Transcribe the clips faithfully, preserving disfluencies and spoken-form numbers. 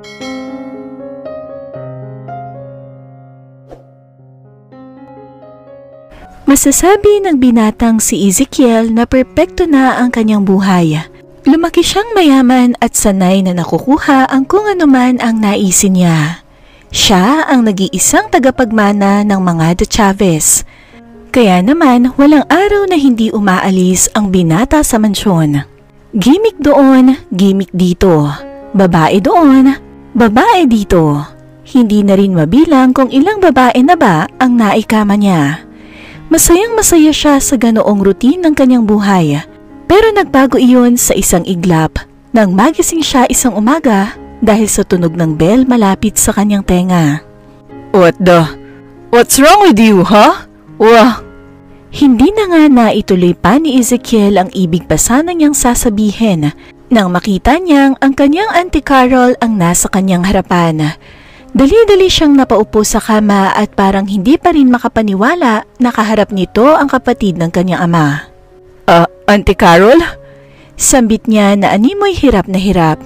Masasabi ng binatang si Ezekiel na perpekto na ang kanyang buhay. Lumaki siyang mayaman at sanay na nakukuha ang kung anuman ang naisin niya. Siya ang nag-iisang tagapagmana ng mga De Chavez. Kaya naman walang araw na hindi umaalis ang binata sa mansyon. Gimik doon, gimik dito. Babae doon, babae dito. Hindi na rin mabilang kung ilang babae na ba ang naikama niya. Masayang masaya siya sa ganoong routine ng kanyang buhay. Pero nagbago iyon sa isang iglap nang magising siya isang umaga dahil sa tunog ng bell malapit sa kanyang tenga. What the? What's wrong with you, huh? Wah! Hindi na nga naituloy pa ni Ezekiel ang ibig pa sana niyang sasabihin nang makita niyang ang kanyang Auntie Carol ang nasa kanyang harapan. Dali-dali siyang napaupo sa kama at parang hindi pa rin makapaniwala na kaharap nito ang kapatid ng kanyang ama. Ah, uh, Auntie Carol? Sambit niya na animoy hirap na hirap.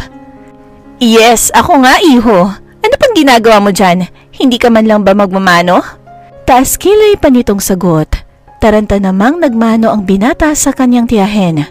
Yes, ako nga, iho. Ano pang ginagawa mo dyan? Hindi ka man lang ba magmamano? Taas kilay pa nitong sagot. Taranta namang nagmano ang binata sa kanyang tiyahin.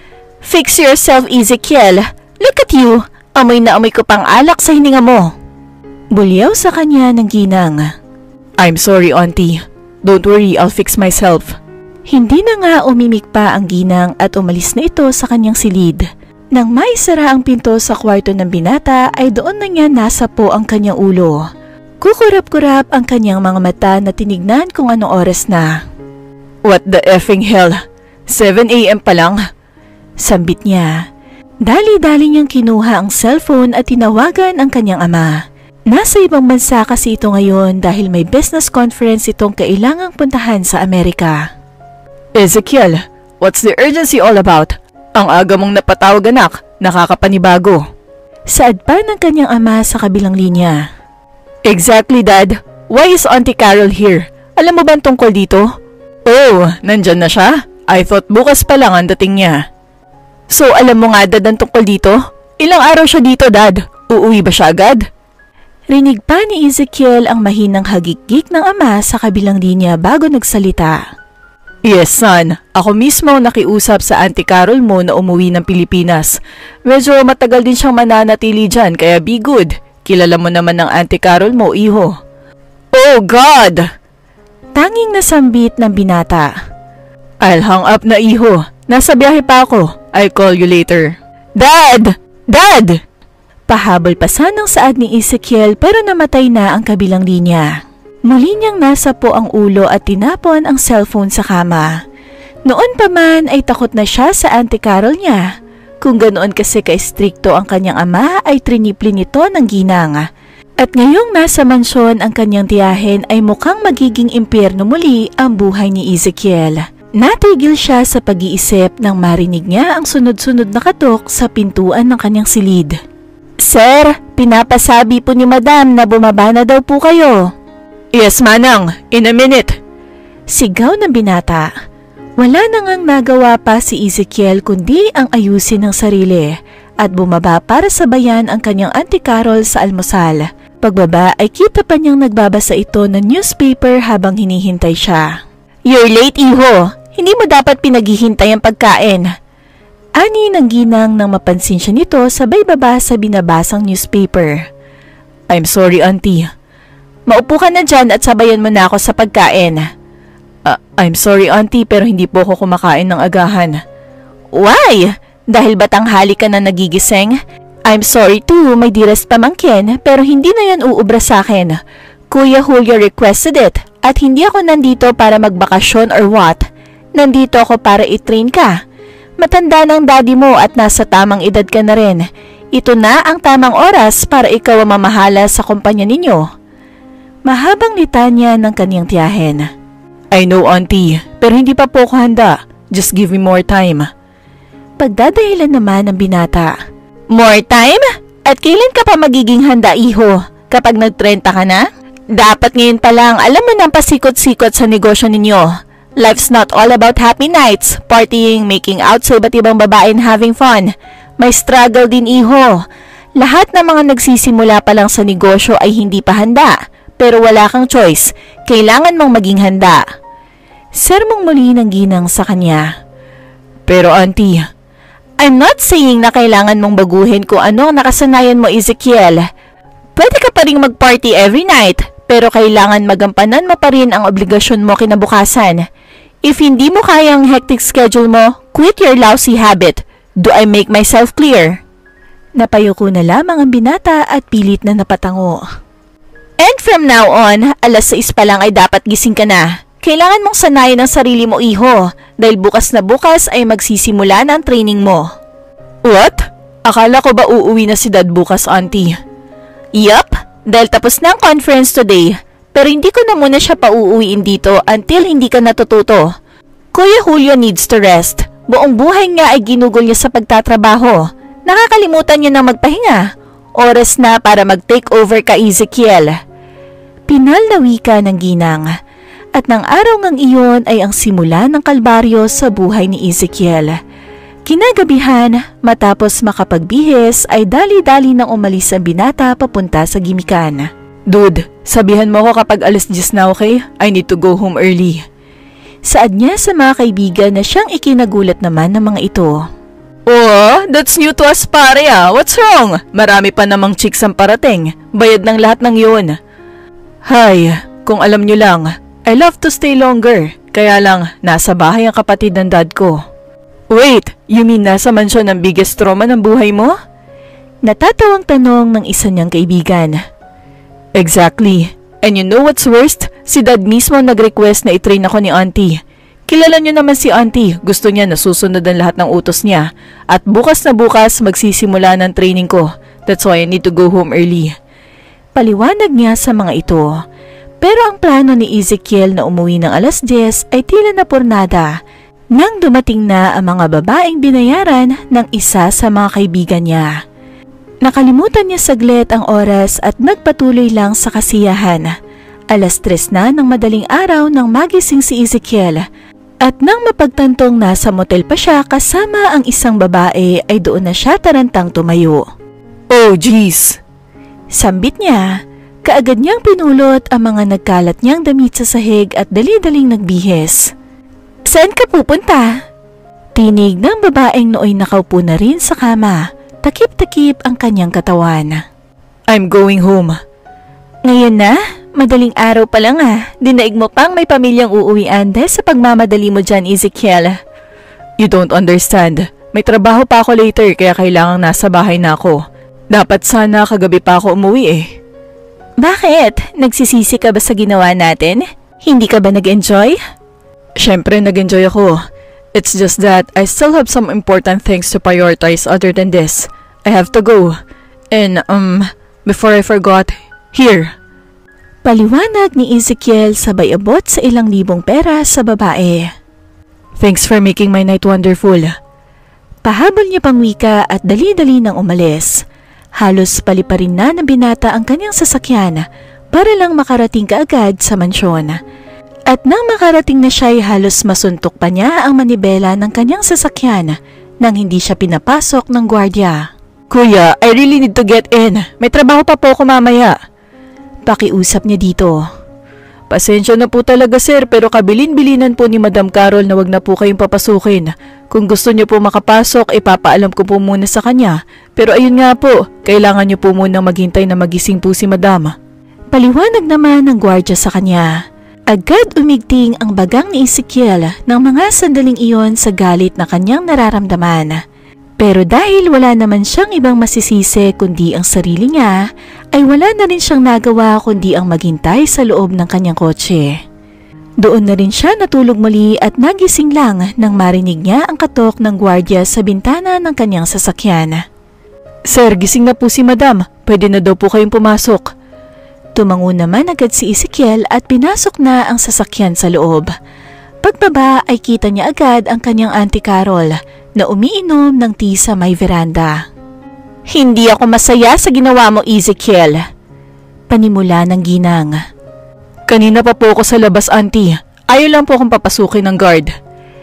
Fix yourself, Ezekiel. Look at you. Amoy na amoy ko pang alak sa hininga mo. Bulyaw sa kanya ng ginang. I'm sorry, Auntie. Don't worry, I'll fix myself. Hindi na nga umimik pa ang ginang at umalis na ito sa kanyang silid. Nang maisara ang pinto sa kwarto ng binata ay doon na niya nasapo ang kanyang ulo. Kukurap-kurap ang kanyang mga mata na tinignan kung anong oras na. What the effing hell? seven a m pa lang? Sambit niya. Dali-dali niyang kinuha ang cellphone at tinawagan ang kanyang ama. Nasa ibang bansa kasi ito ngayon dahil may business conference itong kailangang puntahan sa Amerika. Ezekiel, what's the urgency all about? Ang aga mong napatawag, anak, nakakapanibago. Saad pa ng kanyang ama sa kabilang linya. Exactly, Dad. Why is Auntie Carol here? Alam mo ba tungkol dito? Oh, nandyan na siya? I thought bukas pa lang ang dating niya. So, alam mo nga, Dad, ang tungkol dito? Ilang araw siya dito, Dad? Uuwi ba siya agad? Rinig pa ni Ezekiel ang mahinang hagik-gik ng ama sa kabilang linya bago nagsalita. Yes, son. Ako mismo nakiusap sa Auntie Carol mo na umuwi ng Pilipinas. Medyo matagal din siyang mananatili dyan, kaya be good. Kilala mo naman ng Auntie Carol mo, iho. Oh, God! Tanging nasambit ng binata. I'll hang up na, iho. Nasa biyahe pa ako. I'll call you later. Dad! Dad! Pahabol pa sanang saad ni Ezekiel pero namatay na ang kabilang linya. Muli niyang nasa po ang ulo at tinapon ang cellphone sa kama. Noon pa man ay takot na siya sa Auntie Carol niya. Kung ganoon kasi ka-strikto ang kanyang ama ay trinipli nito ng ginang. At ngayong nasa mansyon ang kanyang tiyahin ay mukhang magiging impyerno muli ang buhay ni Ezekiel. Natigil siya sa pag-iisip nang marinig niya ang sunod-sunod na katok sa pintuan ng kanyang silid. Sir, pinapasabi po ni Madam na bumaba na daw po kayo. Yes, Manang. In a minute. Sigaw ng binata. Wala na ngang nagawa pa si Ezekiel kundi ang ayusin ng sarili at bumaba para sabayan ang kanyang Auntie Carol sa almusal. Pagbaba ay kita pa niyang nagbabasa ito ng newspaper habang hinihintay siya. You're late, iho. Hindi mo dapat pinaghihintay ang pagkain. Ani ng ginang nang mapansin siya nito sabay baba sa binabasang newspaper. I'm sorry, Auntie. Maupo ka na dyan at sabayan mo na ako sa pagkain. Uh, I'm sorry, Auntie, pero hindi po ako kumakain ng agahan. Why? Dahil ba tanghali ka na nagigising? I'm sorry too, my dearest pamangkin, pero hindi na yan uubra sa akin. Kuya Julio requested it at hindi ako nandito para magbakasyon or what. Nandito ako para i-train ka. Matanda ng daddy mo at nasa tamang edad ka na rin. Ito na ang tamang oras para ikaw ang mamahala sa kumpanya ninyo. Mahabang litanya ng kanyang tiyahin. I know, Auntie, pero hindi pa po ako handa. Just give me more time. Pagdadahilan naman ng binata. More time? At kailan ka pa magiging handa, iho? Kapag nagtrenta ka na? Dapat ngayon pa lang alam mo nang pasikot-sikot sa negosyo ninyo. Life's not all about happy nights, partying, making out sa iba't ibang babae and having fun. May struggle din, iho. Lahat ng mga nagsisimula pa lang sa negosyo ay hindi pa handa, pero wala kang choice. Kailangan mong maging handa. Sermong muli ng ginang sa kanya. Pero auntie, I'm not saying na kailangan mong baguhin kung ano ang nakasanayan mo, Ezekiel. Pwede ka pa rin mag-party every night, pero kailangan magampanan mo pa rin ang obligasyon mo kinabukasan. If hindi mo kaya ang hectic schedule mo, quit your lousy habit. Do I make myself clear? Napayuko na lamang ang binata at pilit na napatango. And from now on, alas sais pa lang ay dapat gising ka na. Kailangan mong sanayin ang sarili mo, iho, dahil bukas na bukas ay magsisimula na ang training mo. What? Akala ko ba uuwi na si Dad bukas, auntie? Yup, dahil tapos na ang conference today, pero hindi ko na muna siya pauuwiin dito until hindi ka natututo. Kuya Julio needs to rest. Buong buhay nga ay ginugol niya sa pagtatrabaho. Nakakalimutan niya na magpahinga. Oras na para mag-take over ka, Ezekiel. Pinal na wika ng ginang. At ng araw ngang iyon ay ang simula ng kalbaryo sa buhay ni Ezekiel. Kinagabihan, matapos makapagbihis ay dali-dali nang umalis ang binata papunta sa gimikan. Dude, sabihan mo ko kapag alas diyes na, okay? I need to go home early. Saad niya sa mga kaibigan na siyang ikinagulat naman ng mga ito. Oh, that's new to us pare ah. What's wrong? Marami pa namang chicks ang parating. Bayad ng lahat ng yun. Hay, kung alam nyo lang, I love to stay longer. Kaya lang, nasa bahay ang kapatid ng dad ko. Wait, you mean nasa mansyon ang biggest trauma ng buhay mo? Natatawang tanong ng isa niyang kaibigan. Exactly. And you know what's worst? Si dad mismo nag-request na itrain ako ni auntie. Kilala niyo naman si auntie. Gusto niya na susunod ang lahat ng utos niya. At bukas na bukas magsisimula ng training ko. That's why I need to go home early. Paliwanag niya sa mga ito. Pero ang plano ni Ezekiel na umuwi ng alas diyes ay tila na pornada nang dumating na ang mga babaeng binayaran ng isa sa mga kaibigan niya. Nakalimutan niya saglit ang oras at nagpatuloy lang sa kasiyahan. Alas tres na ng madaling araw nang magising si Ezekiel at nang mapagtantong nasa motel pa siya kasama ang isang babae ay doon na siya tarantang tumayo. Oh jeez! Sambit niya. Kaagad niyang pinulot ang mga nagkalat niyang damit sa sahig at dali-daling nagbihis. Saan ka pupunta? Tinig ng babaeng nooy nakaupo na rin sa kama. Takip-takip ang kanyang katawan. I'm going home. Ngayon na? Madaling araw pa lang ah. Dinaig mo pang may pamilyang uuwian dahil sa pagmamadali mo dyan, Ezekiel. You don't understand. May trabaho pa ako later kaya kailangang nasa bahay na ako. Dapat sana kagabi pa ako umuwi eh. Bakit? Nagsisisi ka ba sa ginawa natin? Hindi ka ba nag-enjoy? Siyempre nag-enjoy ako. It's just that I still have some important things to prioritize other than this. I have to go. And um, before I forgot, here. Paliwanag ni Ezekiel sabay abot sa ilang libong pera sa babae. Thanks for making my night wonderful. Pahabol niya pang wika at dali-dali nang umalis. Halos paliparin na ng binata ang kanyang sasakyan para lang makarating kaagad sa mansyon. At nang makarating na siya ay halos masuntok pa niya ang manibela ng kanyang sasakyan nang hindi siya pinapasok ng gwardiya. Kuya, I really need to get in. May trabaho pa po ako mamaya. Pakiusap niya dito. Pasensya na po talaga sir pero kabilin-bilinan po ni Madam Carol na wag na po kayong papasukin. Kung gusto niyo po makapasok, ipapaalam ko po muna sa kanya. Pero ayun nga po, kailangan niyo po munang maghintay na magising po si Madam. Paliwanag naman ng gwardya sa kanya. Agad umigting ang bagang ni Ezekiel ng mga sandaling iyon sa galit na kanyang nararamdaman. Pero dahil wala naman siyang ibang masisisi kundi ang sarili niya, ay wala na rin siyang nagawa kundi ang maghintay sa loob ng kanyang kotse. Doon na rin siya natulog muli at nagising lang nang marinig niya ang katok ng gwardya sa bintana ng kanyang sasakyan. Sir, gising na po si Madam. Pwede na daw po kayong pumasok. Tumango naman agad si Ezekiel at pinasok na ang sasakyan sa loob. Pagbaba ay kita niya agad ang kanyang Auntie Carol na umiinom ng tea sa may veranda. Hindi ako masaya sa ginawa mo, Ezekiel. Panimula ng ginang. Kanina pa po ako sa labas, Auntie. Ayaw lang po akong papasukin ng guard.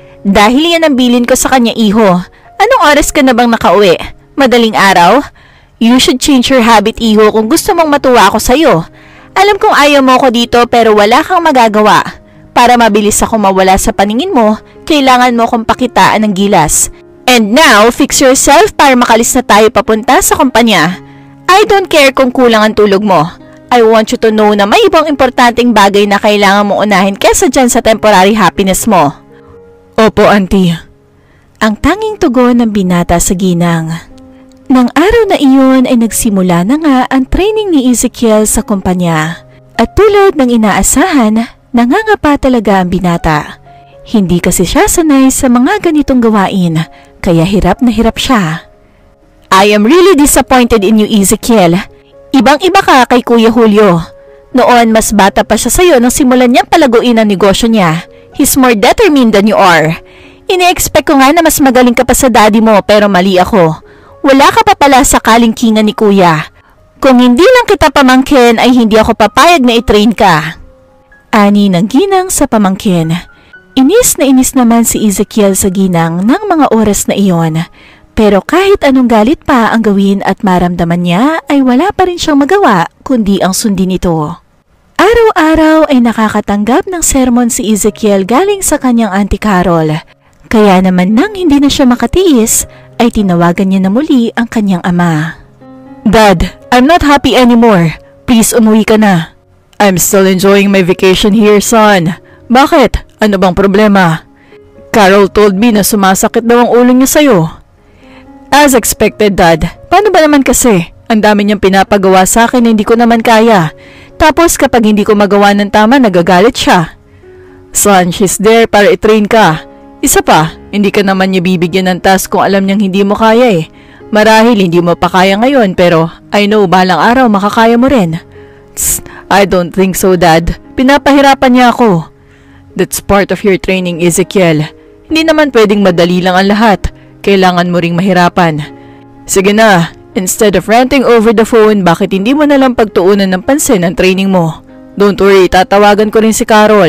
Dahil yan ang bilin ko sa kanya, iho. Anong oras ka na bang nakauwi? Madaling araw? You should change your habit, iho, kung gusto mong matuwa ako sa'yo. Alam kong ayaw mo ko dito pero wala kang magagawa. Para mabilis ako mawala sa paningin mo, kailangan mo kong pakitaan ng gilas. And now, fix yourself para makalis na tayo papunta sa kumpanya. I don't care kung kulang ang tulog mo. I want you to know na may ibang importanteng bagay na kailangan mo unahin kesa dyan sa temporary happiness mo. Opo, auntie. Ang tanging tugon ng binata sa ginang. Nang araw na iyon ay nagsimula na nga ang training ni Ezekiel sa kumpanya. At tulad ng inaasahan, nangangapa talaga ang binata. Hindi kasi siya sanay sa mga ganitong gawain, kaya hirap na hirap siya. I am really disappointed in you, Ezekiel. Ibang-iba ka kay Kuya Julio. Noon, mas bata pa siya sa'yo nang simulan niyang palaguin ang negosyo niya. He's more determined than you are. Ine-expect ko nga na mas magaling ka pa sa daddy mo pero mali ako. Wala ka pa pala sa kalingkingan ni Kuya. Kung hindi lang kita pamangkin ay hindi ako papayag na i-train ka. Ani ng ginang sa pamangkin. Inis na inis naman si Ezekiel sa ginang ng mga oras na iyon. Pero kahit anong galit pa ang gawin at maramdaman niya ay wala pa rin siyang magawa kundi ang sundin ito. Araw-araw ay nakakatanggap ng sermon si Ezekiel galing sa kanyang Auntie Carol. Kaya naman nang hindi na siya makatiis, ay tinawagan niya na muli ang kanyang ama. Dad, I'm not happy anymore. Please umuwi ka na. I'm still enjoying my vacation here, son. Bakit? Ano bang problema? Carol told me na sumasakit daw ang ulo niya sa'yo. As expected, Dad. Paano ba naman kasi? Ang dami niyang pinapagawa sa akin na hindi ko naman kaya. Tapos kapag hindi ko magawa ng tama, nagagalit siya. Son, she's there para i-train ka. Isa pa, hindi ka naman niya bibigyan ng task kung alam niyang hindi mo kaya eh. Marahil hindi mo pa kaya ngayon pero I know balang araw makakaya mo rin. Tss, I don't think so, Dad. Pinapahirapan niya ako. That's part of your training, Ezekiel. Hindi naman pwedeng madali lang ang lahat. Kailangan mo ring mahirapan. Sige na, instead of ranting over the phone, bakit hindi mo nalang pagtuunan ng pansin ang training mo? Don't worry, tatawagan ko rin si Carol.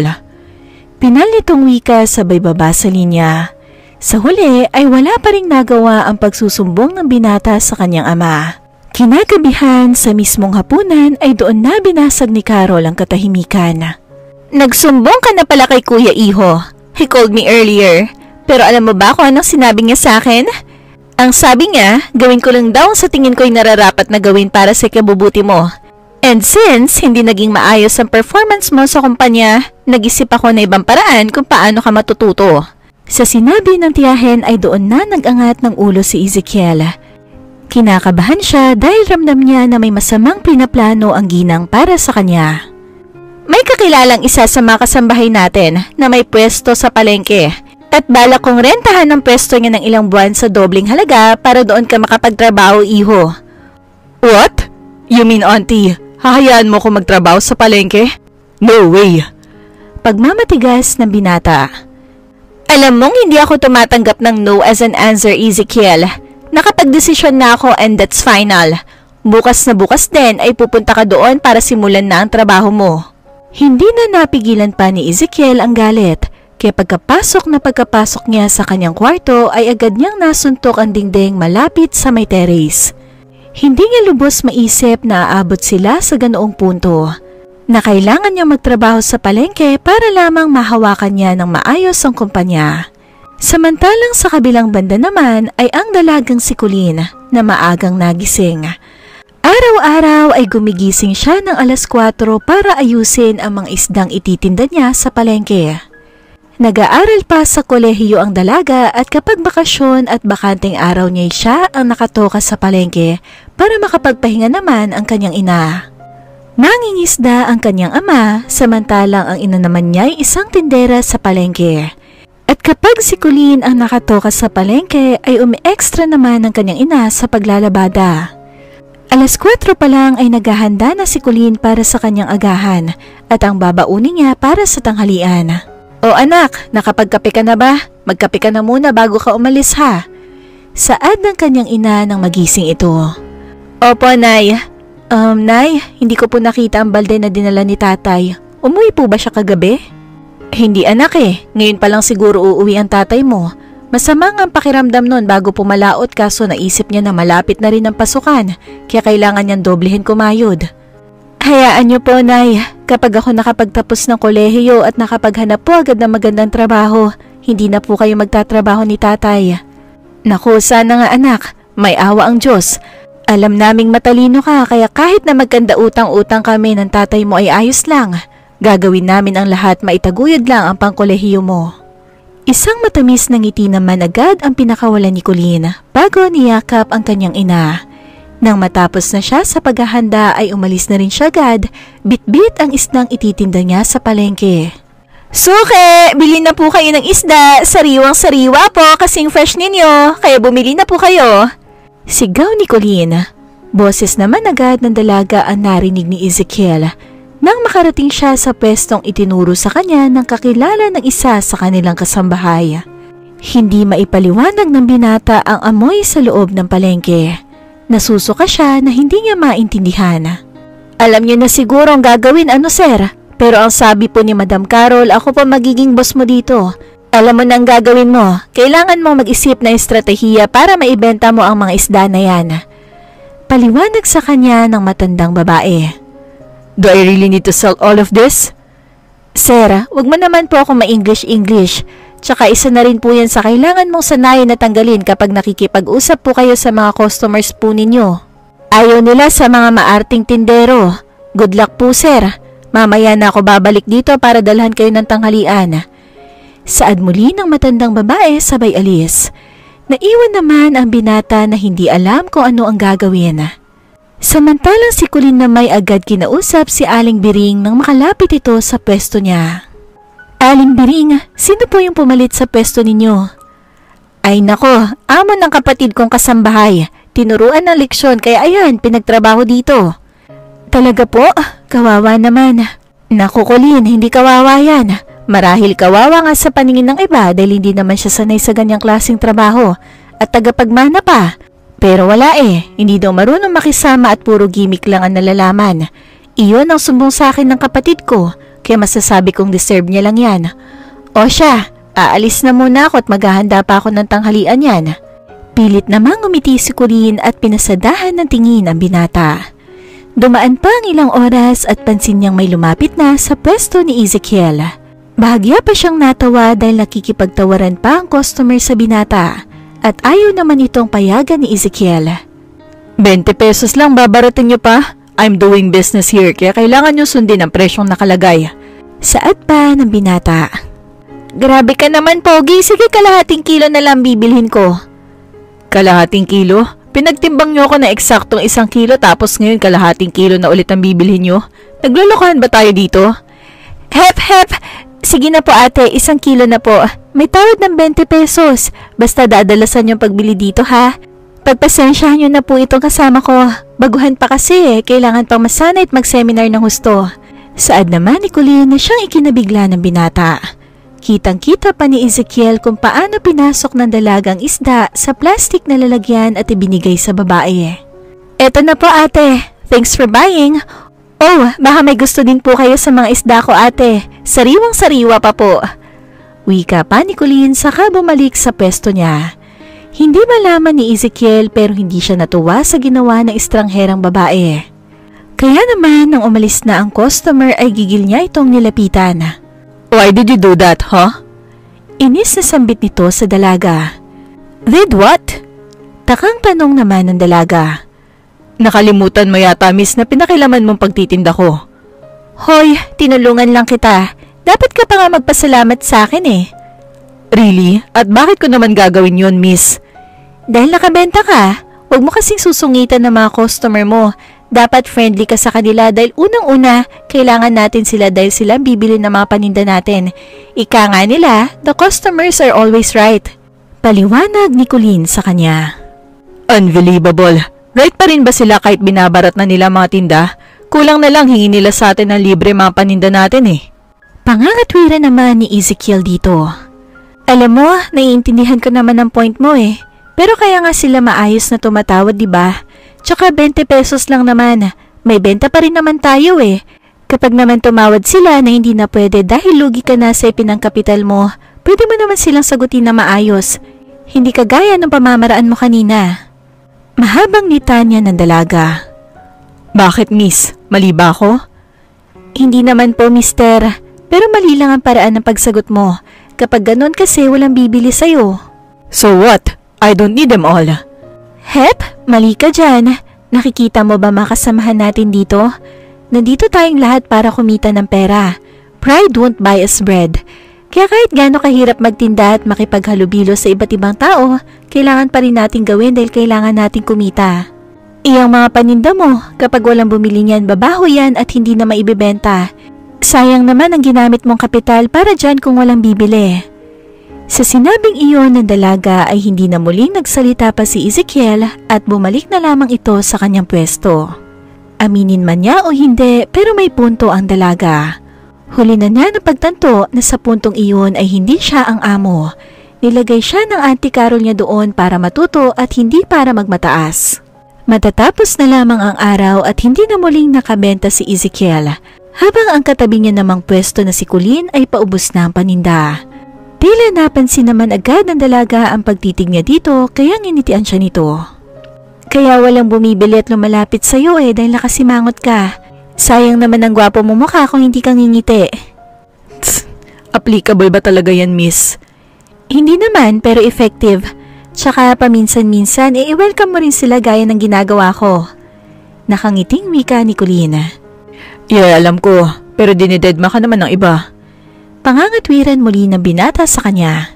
Pinal nitong wika sabay baba sa linya. Sa huli ay wala pa ring nagawa ang pagsusumbong ng binata sa kanyang ama. Kinagabihan sa mismong hapunan ay doon na binasag ni Carol ang katahimikan. Nagsumbong ka na pala kay Kuya Iho. He called me earlier. Pero alam mo ba kung anong sinabi niya sa akin? Ang sabi niya, gawin ko lang daw sa tingin ko'y nararapat na gawin para sa ikabubuti mo. And since hindi naging maayos ang performance mo sa kumpanya, nag-isip ako na ibang paraan kung paano ka matututo. Sa sinabi ng tiyahin ay doon na nag-angat ng ulo si Ezekiel. Kinakabahan siya dahil ramdam niya na may masamang pinaplano ang ginang para sa kanya. May kakilalang isa sa mga kasambahay natin na may pwesto sa palengke. At balak kong rentahan ang pwesto niya ng ilang buwan sa dobling halaga para doon ka makapagtrabaho, Iho. What? You mean, Auntie, hahayaan mo ko magtrabaho sa palengke? No way! Pagmamatigas ng binata. Alam mong hindi ako tumatanggap ng no as an answer, Ezekiel. Nakapagdesisyon na ako and that's final. Bukas na bukas din ay pupunta ka doon para simulan na ang trabaho mo. Hindi na napigilan pa ni Ezekiel ang galit. Kaya pagkapasok na pagkapasok niya sa kanyang kwarto ay agad niyang nasuntok ang dingding malapit sa may terrace. Hindi niya lubos maisip na aabot sila sa ganoong punto, na kailangan niya magtrabaho sa palengke para lamang mahawakan niya ng maayos ang kumpanya. Samantalang sa kabilang banda naman ay ang dalagang si Colleen na maagang nagising. Araw-araw ay gumigising siya ng alas kwatro para ayusin ang mga isdang ititinda niya sa palengke. Nag-aaral pa sa kolehiyo ang dalaga at kapag bakasyon at bakanting araw niya siya ang nakatoka sa palengke para makapagpahinga naman ang kanyang ina. Nangingisda ang kanyang ama samantalang ang ina naman niya ay isang tindera sa palengke. At kapag si Colleen ang nakatoka sa palengke ay umi-extra naman ang kanyang ina sa paglalabada. Alas kwatro pa lang ay naghahanda na si Colleen para sa kanyang agahan at ang babaunin niya para sa tanghalian. O anak, nakapagkape ka na ba? Magkape ka na muna bago ka umalis ha. Saad ng kanyang ina nang magising ito. Opo, Nay. Um, Nay, hindi ko po nakita ang balde na dinala ni tatay. Umuwi po ba siya kagabi? Hindi anak eh, ngayon pa lang siguro uuwi ang tatay mo. Masama ang pakiramdam nun bago pumalaot kaso naisip niya na malapit na rin ang pasukan kaya kailangan niyang doblehin kumayod. Hayaan niyo po, Nay. Kapag ako nakapagtapos ng kolehiyo at nakapaghanap po agad ng magandang trabaho, hindi na po kayo magtatrabaho ni tatay. Naku, sana nga anak, may awa ang Diyos. Alam naming matalino ka kaya kahit na magkanda utang-utang kami ng tatay mo ay ayos lang. Gagawin namin ang lahat maitaguyod lang ang pangkolehiyo mo. Isang matamis na ngiti naman agad ang pinakawalan ni Colleen bago niyakap ang kanyang ina. Nang matapos na siya sa paghahanda ay umalis na rin siya agad, bit-bit ang isdang ititinda niya sa palengke. Suke, bili na po kayo ng isda, sariwang-sariwa po kasing fresh ninyo, kaya bumili na po kayo. Sigaw ni Colleen. Boses naman agad ng dalaga ang narinig ni Ezekiel nang makarating siya sa pwestong itinuro sa kanya ng kakilala ng isa sa kanilang kasambahay. Hindi maipaliwanag ng binata ang amoy sa loob ng palengke. Nasusuka siya na hindi niya maintindihan. Alam niyo na siguro ang gagawin, ano sir? Pero ang sabi po ni Madam Carol, ako pa magiging boss mo dito. Alam mo na ang gagawin mo. Kailangan mo mag-isip ng estratehiya para maibenta mo ang mga isda na yan. Paliwanag sa kanya ng matandang babae. Do I really need to sell all of this? Sir, wag mo naman po ako ma-English-English. Tsaka isa na rin po yan sa kailangan mong sanayin na tanggalin kapag nakikipag-usap po kayo sa mga customers po ninyo. Ayaw nila sa mga maarting tindero. Good luck po sir. Mamaya na ako babalik dito para dalhan kayo ng tanghalian. Saad muli ng matandang babae sabay alis. Naiwan naman ang binata na hindi alam kung ano ang gagawin. Samantalang si Colleen na may agad kinausap si Aling Biring nang makalapit ito sa pwesto niya. Aling Biring, sino po yung pumalit sa pwesto ninyo? Ay nako, amo ng kapatid kong kasambahay. Tinuruan ng leksyon kaya ayan, pinagtrabaho dito. Talaga po? Kawawa naman. Naku Colleen, hindi kawawa yan. Marahil kawawa nga sa paningin ng iba dahil hindi naman siya sanay sa ganyang klaseng trabaho at tagapagmana pa. Pero wala eh, hindi daw marunong makisama at puro gimmick lang ang nalalaman. Iyon ang sumbong sa akin ng kapatid ko, kaya masasabi kong deserve niya lang yan. O siya, aalis na muna ako at maghahanda pa ako ng tanghalian yan. Pilit namang umiti si Colleen at pinasadahan ng tingin ang binata. Dumaan pa ang ilang oras at pansin niyang may lumapit na sa pwesto ni Ezekiel. Bahagya pa siyang natawa dahil nakikipagtawaran pa ang customer sa binata. At ayaw naman itong payagan ni Ezekiel. twenty pesos lang babaratin niyo pa? I'm doing business here kaya kailangan niyo sundin ang presyong nakalagay. Saad pa ng binata. Grabe ka naman Pogi, sige kalahating kilo na lang bibilhin ko. Kalahating kilo? Pinagtimbang niyo ako na eksaktong isang kilo tapos ngayon kalahating kilo na ulit ang bibilhin niyo? Naglulukuhan ba tayo dito? Hep hep! Sige na po ate, isang kilo na po. May tawad ng twenty pesos. Basta dadalasan yung pagbili dito ha. Pagpasensyahan nyo na po itong kasama ko. Baguhan pa kasi eh, kailangan pang masanay at mag-seminar ng husto. Saad naman ni Colleen na siyang ikinabigla ng binata. Kitang-kita pa ni Ezekiel kung paano pinasok ng dalagang isda sa plastic na lalagyan at ibinigay sa babae. Eto na po ate, thanks for buying. Oh, baka may gusto din po kayo sa mga isda ko ate. Sariwang-sariwa pa po. Wika pa ni Colleen saka bumalik sa pwesto niya. Hindi malaman ni Ezekiel pero hindi siya natuwa sa ginawa ng estrangherang babae. Kaya naman nang umalis na ang customer ay gigil niya itong nilapitan. Why did you do that, huh? Inis na sambit nito sa dalaga. Did what? Takang tanong naman ng dalaga. Nakalimutan mo yata miss na pinakilaman mong pagtitinda ko. Hoy, tinulungan lang kita. Dapat ka pa nga magpasalamat sa akin eh. Really? At bakit ko naman gagawin yon, miss? Dahil nakabenta ka. Huwag mo kasing susungitan ng mga customer mo. Dapat friendly ka sa kanila dahil unang-una, kailangan natin sila dahil sila bibili ng mga paninda natin. Ika nga nila, the customers are always right. Paliwanag ni Colleen sa kanya. Unbelievable. Right pa rin ba sila kahit binabarat na nila mga tinda? Kulang na lang hingi nila sa atin ng libre mga paninda natin eh. Pangangatwiran naman ni Ezekiel dito. Alam mo, naiintindihan ko naman ang point mo eh. Pero kaya nga sila maayos na tumatawad, di ba? Tsaka twenty pesos lang naman. May benta pa rin naman tayo eh. Kapag naman tumawad sila na hindi na pwede dahil lugi ka na sa ipinangkapital mo, pwede mo naman silang sagutin na maayos. Hindi kagaya ng pamamaraan mo kanina. Mahabang litanya ng dalaga. Bakit, miss? Mali ba ako? Hindi naman po, mister. Pero mali lang ang paraan ng pagsagot mo. Kapag ganon kasi walang bibili sa'yo. So what? I don't need them all. Hep, mali ka dyan. Nakikita mo ba makasamahan natin dito? Nandito tayong lahat para kumita ng pera. Pride won't buy us bread. Kaya kahit gaano kahirap magtinda at makipaghalubilo sa iba't ibang tao, kailangan pa rin natin gawin dahil kailangan natin kumita. Iyang mga paninda mo, kapag walang bumili niyan, babaho yan at hindi na maibibenta. Sayang naman ang ginamit mong kapital para dyan kung walang bibili. Sa sinabing iyon ng dalaga ay hindi na muling nagsalita pa si Ezekiel at bumalik na lamang ito sa kanyang pwesto. Aminin man niya o hindi, pero may punto ang dalaga. Huli na niya napagtanto na sa puntong iyon ay hindi siya ang amo. Nilagay siya ng Auntie Carol niya doon para matuto at hindi para magmataas. Matatapos na lamang ang araw at hindi na muling nakabenta si Ezekiel, habang ang katabi niya namang pwesto na si Colleen ay paubos na ang paninda. Tila napansin naman agad ng dalaga ang pagtitig niya dito kaya nginitian siya nito. Kaya walang bumibili at lumalapit sa'yo eh dahil nakasimangot ka. Sayang naman ang gwapo mo mukha kung hindi kang ngingiti. Tss, applicable ba talaga yan, miss? Hindi naman, pero effective. Tsaka paminsan-minsan, eh, i-welcome mo rin sila gaya ng ginagawa ko. Nakangiting wika ni Colleen. Yeah, alam ko, pero dinidedma ka naman ng iba. Pangangatwiran muli ng binata sa kanya.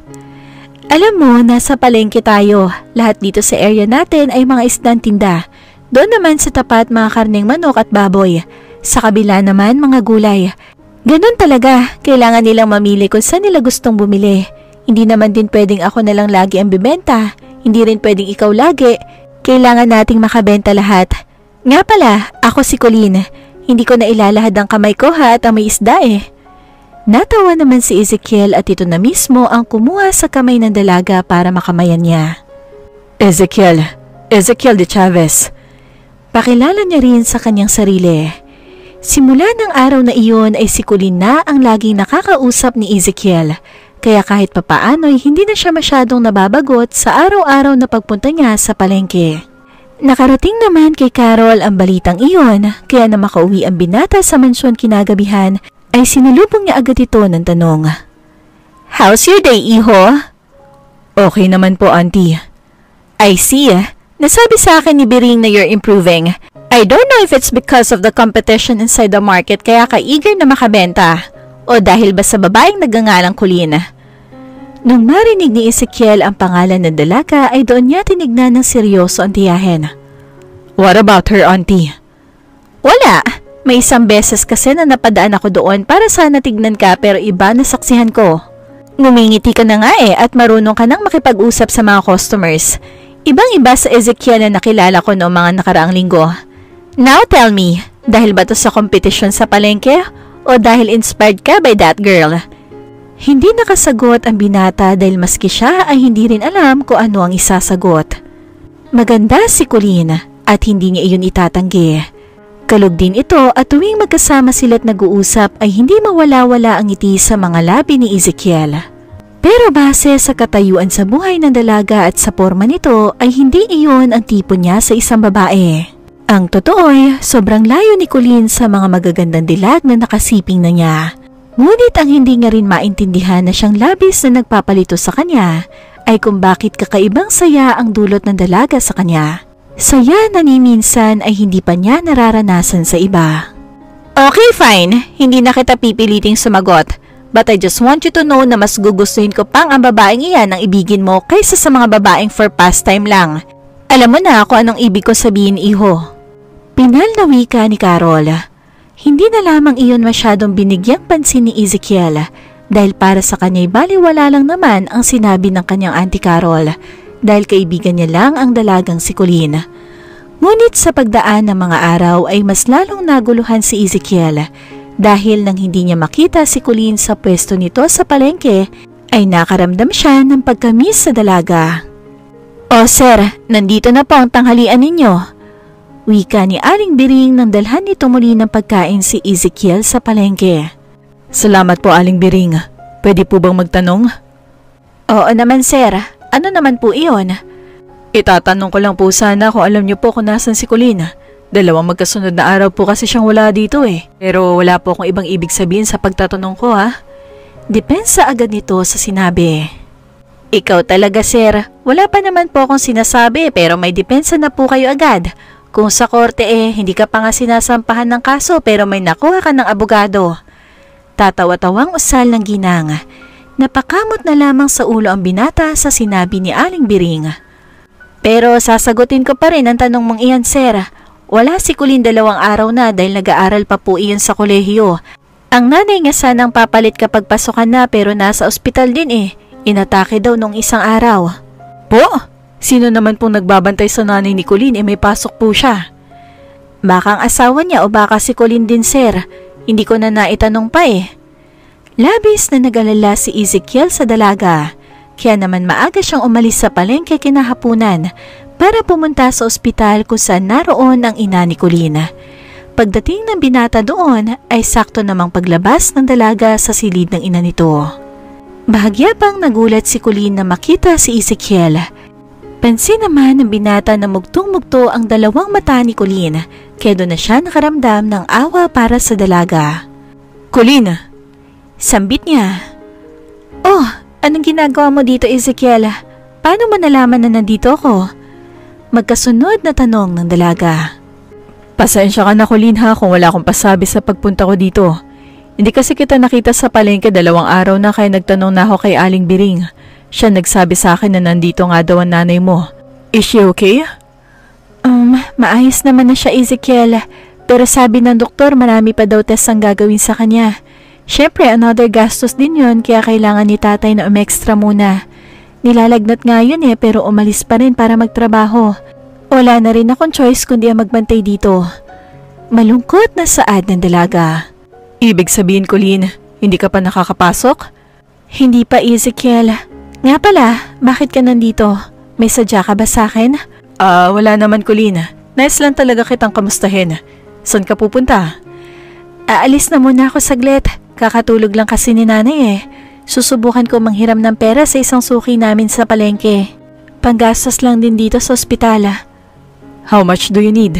Alam mo, nasa palengke tayo. Lahat dito sa area natin ay mga isdang tinda. Doon naman sa tapat mga karneng manok at baboy. Sa kabila naman mga gulay. Ganon talaga, kailangan nilang mamili kung saan nila gustong bumili. Hindi naman din pwedeng ako na lang lagi ang bibenta. Hindi rin pwedeng ikaw lagi. Kailangan nating makabenta lahat. Nga pala, ako si Colleen. Hindi ko na ilalahad ang kamay ko ha at ang may isda eh. Natawa naman si Ezekiel at ito na mismo ang kumuha sa kamay ng dalaga para makamayan niya. Ezekiel, Ezekiel de Chavez. Pakilala niya rin sa kanyang sarili. Simula ng araw na iyon ay si Colleen na ang laging nakakausap ni Ezekiel. Kaya kahit papaano'y hindi na siya masyadong nababagot sa araw-araw na pagpunta niya sa palengke. Nakarating naman kay Carol ang balitang iyon, kaya na makauwi ang binata sa mansyon kinagabihan, ay sinalubong niya agad ito ng tanong. How's your day, iho? Okay naman po, auntie. I see. Nasabi sa akin ni Biring na you're improving. I don't know if it's because of the competition inside the market kaya ka eager na makabenta, o dahil ba sa babaeng nagangalang Colleen. Nung marinig ni Ezekiel ang pangalan ng dalaga ay doon niya tinignan ng seryoso ang tiyahin. What about her, auntie? Wala. May isang beses kasi na napadaan ako doon para sana tignan ka pero iba na saksihan ko. Ngumingiti ka na nga eh at marunong ka nang makipag-usap sa mga customers. Ibang-iba sa Ezekiel na nakilala ko noong mga nakaraang linggo. Now tell me, dahil ba to sa competition sa palengke o dahil inspired ka by that girl? Hindi nakasagot ang binata dahil maski siya ay hindi rin alam kung ano ang isasagot. Maganda si Colleen at hindi niya iyon itatanggi. Kalog din ito at tuwing magkasama sila't nag-uusap ay hindi mawala-wala ang ngiti sa mga labi ni Ezekiel. Pero base sa katayuan sa buhay ng dalaga at sa porma nito ay hindi iyon ang tipo niya sa isang babae. Ang totoo'y sobrang layo ni Colleen sa mga magagandang dilag na nakasiping na niya. Ngunit ang hindi nga rin maintindihan na siyang labis na nagpapalito sa kanya ay kung bakit kakaibang saya ang dulot ng dalaga sa kanya. Saya na ni minsan ay hindi pa niya nararanasan sa iba. Okay, fine. Hindi na kita pipiliting sumagot. But I just want you to know na mas gugustuhin ko pang ang babaeng iyan ang ibigin mo kaysa sa mga babaeng for pastime lang. Alam mo na kung anong ibig ko sabihin, iho. Pinal na wika ni Carol. Hindi na lamang iyon masyadong binigyang pansin ni Ezekiel dahil para sa kanya'y baliwala lang naman ang sinabi ng kanyang Auntie Carol dahil kaibigan niya lang ang dalagang si Colleen. Ngunit sa pagdaan ng mga araw ay mas lalong naguluhan si Ezekiel dahil nang hindi niya makita si Colleen sa pwesto nito sa palengke ay nakaramdam siya ng pagkamis sa dalaga. O sir, nandito na po ang tanghalian ninyo. Wika ni Aling Biring nang dalhan nito muli ng pagkain si Ezekiel sa palengke. Salamat po, Aling Biring. Pwede po bang magtanong? Oo naman sir. Ano naman po iyon? Itatanong ko lang po sana kung alam niyo po kung nasan si Colleen. Dalawang magkasunod na araw po kasi siyang wala dito eh. Pero wala po akong ibang ibig sabihin sa pagtatanong ko ha. Depensa agad nito sa sinabi. Ikaw talaga sir, wala pa naman po akong sinasabi pero may depensa na po kayo agad. Kung sa korte eh, hindi ka pa nga sinasampahan ng kaso pero may nakuha ka ng abogado. Tatawa-tawang usal ng ginang. Napakamot na lamang sa ulo ang binata sa sinabi ni Aling Biring. Pero sasagutin ko pa rin ang tanong mong iyan sir. Wala si Colleen dalawang araw na dahil nag-aaral pa po iyon sa kolehiyo. Ang nanay nga sanang papalit kapag pasukan na pero nasa ospital din eh. Inatake daw nung isang araw. Po? Sino naman pong nagbabantay sa nanay ni Colleen eh may pasok po siya? Baka ang asawa niya o baka si Colleen din sir. Hindi ko na naitanong pa eh. Labis na nag-alala si Ezekiel sa dalaga. Kaya naman maaga siyang umalis sa palengke kinahapunan para pumunta sa ospital kung saan naroon ang ina ni Colleen. Pagdating ng binata doon ay sakto namang paglabas ng dalaga sa silid ng ina nito. Bahagya pang nagulat si Colleen na makita si Ezekiel. Pansin naman ng binata na mugtong-mugto ang dalawang mata ni Colleen kaya doon na siya nakaramdam ng awa para sa dalaga. Colleen! Sambit niya. Oh, anong ginagawa mo dito Ezekiel? Paano mo nalaman na nandito ako? Magkasunod na tanong ng dalaga. Pasensya ka na Colleen ha kung wala akong pasabi sa pagpunta ko dito. Hindi kasi kita nakita sa palengke dalawang araw na kaya nagtanong na ako kay Aling Biring. Siya nagsabi sa akin na nandito nga daw ang nanay mo. Is she okay? Um, maayos naman na siya Ezekiel. Pero sabi ng doktor marami pa daw test ang gagawin sa kanya. Syempre another gastos din yun kaya kailangan ni tatay na umextra muna. Nilalagnat nga yun eh pero umalis pa rin para magtrabaho. Wala na rin akong choice kundi ang magbantay dito. Malungkot na saad ng dalaga. Ibig sabihin Colleen, hindi ka pa nakakapasok? Hindi pa Ezekiel. Nga pala, bakit ka nandito? May sadya ka ba sa akin? Ah, uh, wala naman Colleen. Nice lang talaga kitang kamustahin. Saan ka pupunta? Aalis na muna ako saglit. Kakatulog lang kasi ni nanay eh. Susubukan ko manghiram ng pera sa isang suki namin sa palengke. Panggastos lang din dito sa ospital. How much do you need?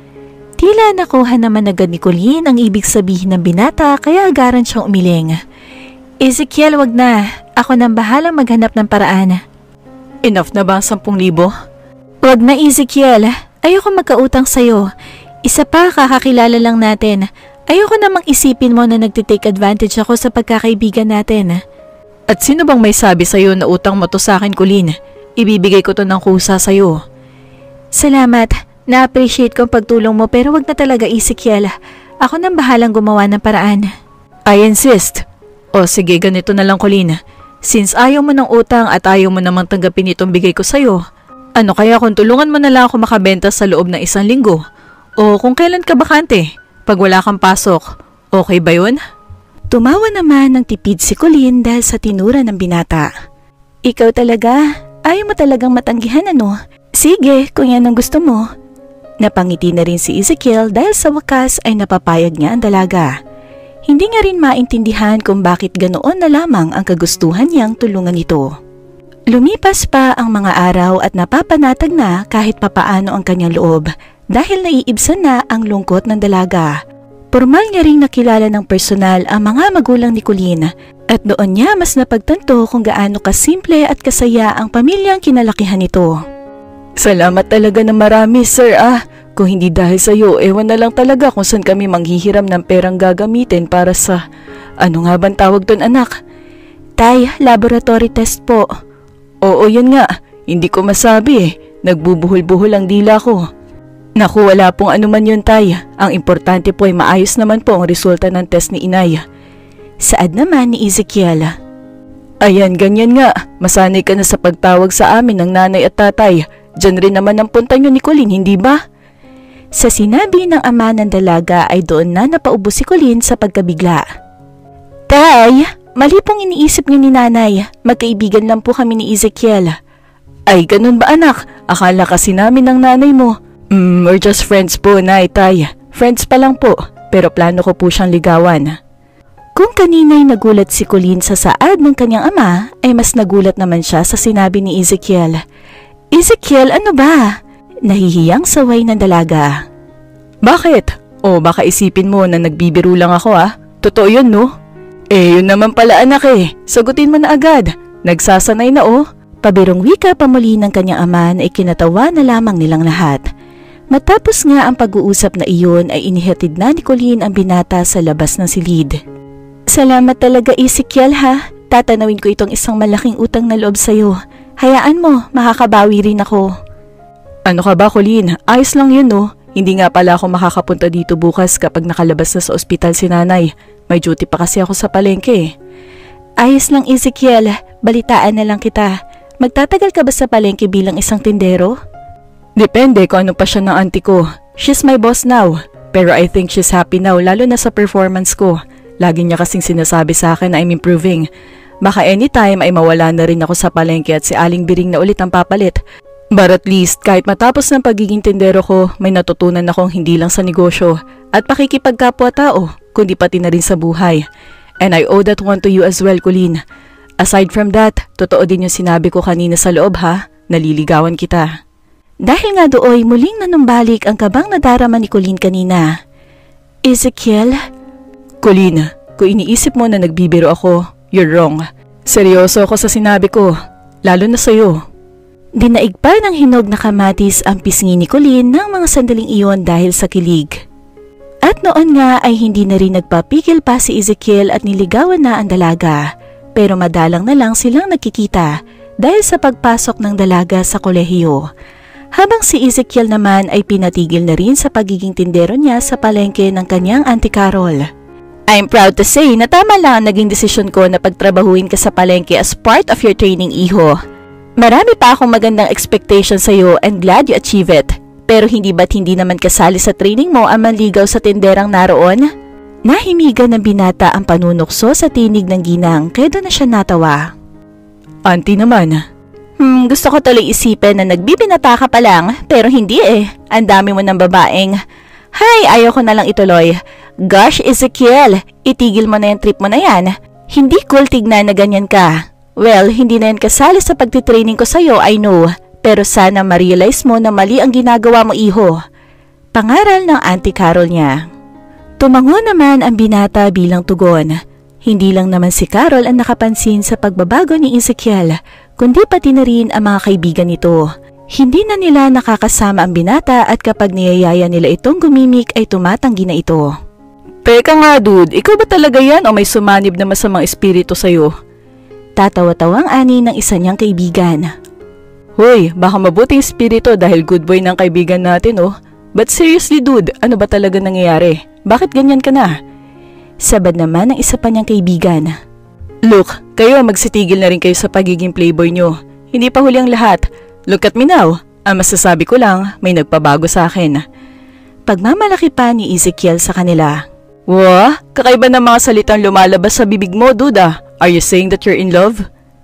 Tila nakuha naman agad ni Colleen ang ibig sabihin ng binata kaya agaran siyang umiling. Ezekiel, wag na. Ako nang bahala maghanap ng paraan. Enough na ba ang sampung libo? Wag na Ezekiel. Ayoko magkautang sa'yo. Isa pa kakakilala lang natin. Ayoko namang isipin mo na nagtitake advantage ako sa pagkakaibigan natin. At sino bang may sabi sa'yo na utang mo to sa akin, Colleen? Ibibigay ko to ng kusa sa'yo. Salamat. Na-appreciate ko ang pagtulong mo pero wag na talaga Ezekiel. Ako nang bahalang gumawa ng paraan. I insist. O sige, ganito na lang Colleen. Since ayaw mo ng utang at ayaw mo namang tanggapin itong bigay ko sa'yo, ano kaya kung tulungan mo na lang ako makabenta sa loob ng isang linggo? O kung kailan ka bakante? Pag wala kang pasok, okay ba yun? Tumawa naman ng tipid si Colleen dahil sa tinura ng binata. Ikaw talaga? Ayaw mo talagang matanggihan ano? Sige, kung yan ang gusto mo. Napangiti na rin si Ezekiel dahil sa wakas ay napapayag niya ang dalaga. Hindi nga rin maintindihan kung bakit ganoon na lamang ang kagustuhan niyang tulungan ito. Lumipas pa ang mga araw at napapanatag na kahit papaano ang kanyang loob dahil naiibsan na ang lungkot ng dalaga. Formal niya ring nakilala ng personal ang mga magulang ni Colleen at doon niya mas napagtanto kung gaano kasimple at kasaya ang pamilyang kinalakihan nito. Salamat talaga na marami sir ah. Kung hindi dahil sa iyo, ewan na lang talaga kung saan kami manghihiram ng perang gagamitin para sa... Ano nga bang tawag doon anak? Tay, laboratory test po. Oo yun nga, hindi ko masabi eh. Nagbubuhol-buhol ang dila ko. Naku, wala pong anuman yun tay. Ang importante po ay maayos naman po ang resulta ng test ni inay. Saad naman ni Ezekiel. Ayan, ganyan nga. Masanay ka na sa pagtawag sa amin ng nanay at tatay. Diyan rin naman ang punta nyo ni Colleen, hindi ba? Sa sinabi ng ama ng dalaga ay doon na napaubo si Colleen sa pagkabigla. Tay, mali pong iniisip niyo ni nanay. Magkaibigan lang po kami ni Ezekiel. Ay, ganun ba anak? Akala kasi namin ng nanay mo. Mm, we're just friends po, nay, tay. Friends pa lang po, pero plano ko po siyang ligawan. Kung kanina'y nagulat si Colleen sa saad ng kanyang ama, ay mas nagulat naman siya sa sinabi ni Ezekiel. Ezekiel, ano ba? Nahihiyang saway ng dalaga. Bakit? O baka isipin mo na nagbibiro lang ako ah. Totoo yun no? Eh yun naman pala anak eh. Sagutin mo na agad. Nagsasanay na oh. Pabirong wika pa muli ng kanyang ama na ikinatawa na lamang nilang lahat. Matapos nga ang pag-uusap na iyon ay inihatid na ni Colleen ang binata sa labas ng silid. Salamat talaga Ezekiel ha. Tatanawin ko itong isang malaking utang na loob sa'yo. Hayaan mo, makakabawi rin ako. Ano ka ba Colleen? Ayos lang yun no. Hindi nga pala ako makakapunta dito bukas kapag nakalabas na sa ospital si nanay. May duty pa kasi ako sa palengke. Ayos lang Ezekiel, balitaan na lang kita. Magtatagal ka ba sa palengke bilang isang tindero? Depende kung ano pa siya ng auntie ko. She's my boss now. Pero I think she's happy now lalo na sa performance ko. Lagi niya kasing sinasabi sa akin na I'm improving. Baka anytime ay mawala na rin ako sa palengke at si Aling Biring na ulit ang papalit. But at least kahit matapos ng pagiging tindero ko, may natutunan akong hindi lang sa negosyo at pakikipagkapwa-tao, kundi pati na rin sa buhay. And I owe that one to you as well, Colleen. Aside from that, totoo din yung sinabi ko kanina sa loob ha, naliligawan kita. Dahil nga dooy muling nanumbalik ang kabang nadarama ni Colleen kanina. Ezekiel? Colleen, kung iniisip mo na nagbibiro ako, you're wrong. Seryoso ako sa sinabi ko, lalo na sa'yo. Dinaig pa ng hinog na kamatis ang pisngi ni Colleen ng mga sandaling iyon dahil sa kilig. At noon nga ay hindi na rin nagpapigil pa si Ezekiel at niligawan na ang dalaga. Pero madalang na lang silang nagkikita dahil sa pagpasok ng dalaga sa kolehiyo. Habang si Ezekiel naman ay pinatigil na rin sa pagiging tindero niya sa palengke ng kanyang Auntie Carol. I'm proud to say na tama lang ang naging desisyon ko na pagtrabahuin ka sa palengke as part of your training, iho. Marami pa akong magandang expectation sa iyo and glad you achieve it. Pero hindi ba't hindi naman kasali sa training mo ang manligaw sa tinderang naroon? Nahimigan ng binata ang panunukso sa tinig ng ginang kaya doon na siya natawa. Auntie naman. Hmm, gusto ko tuloy isipin na nagbibinata ka pa lang pero hindi eh. Ang dami mo ng babaeng. Hay, ayoko na lang ituloy. Gosh, Ezekiel, itigil mo na yung trip mo na yan. Hindi cool tignan na ganyan ka. Well, hindi na yan kasali sa pagtitraining ko sa'yo, I know. Pero sana ma-realize mo na mali ang ginagawa mo, iho. Pangaral ng Auntie Carol niya. Tumango naman ang binata bilang tugon. Hindi lang naman si Carol ang nakapansin sa pagbabago ni Ezekiel, kundi pati na rin ang mga kaibigan nito. Hindi na nila nakakasama ang binata at kapag niyayaya nila itong gumimik ay tumatanggi na ito. Teka nga dude, ikaw ba talaga yan o may sumanib na masamang espiritu sa'yo? Tatawa-tawang ani ng isa niyang kaibigan. Hoy, baka mabuting espiritu dahil good boy ng kaibigan natin oh. But seriously dude, ano ba talaga nangyayari? Bakit ganyan ka na? Sabad naman ng isa pa niyang kaibigan. Look, kayo magsitigil na rin kayo sa pagiging playboy nyo. Hindi pa huli ang lahat. Look at me now. Ang masasabi ko lang, may nagpabago sa akin. Pagmamalaki pa ni Ezekiel sa kanila. Wah, kakaiba ng mga salitang lumalabas sa bibig mo, duda. Are you saying that you're in love?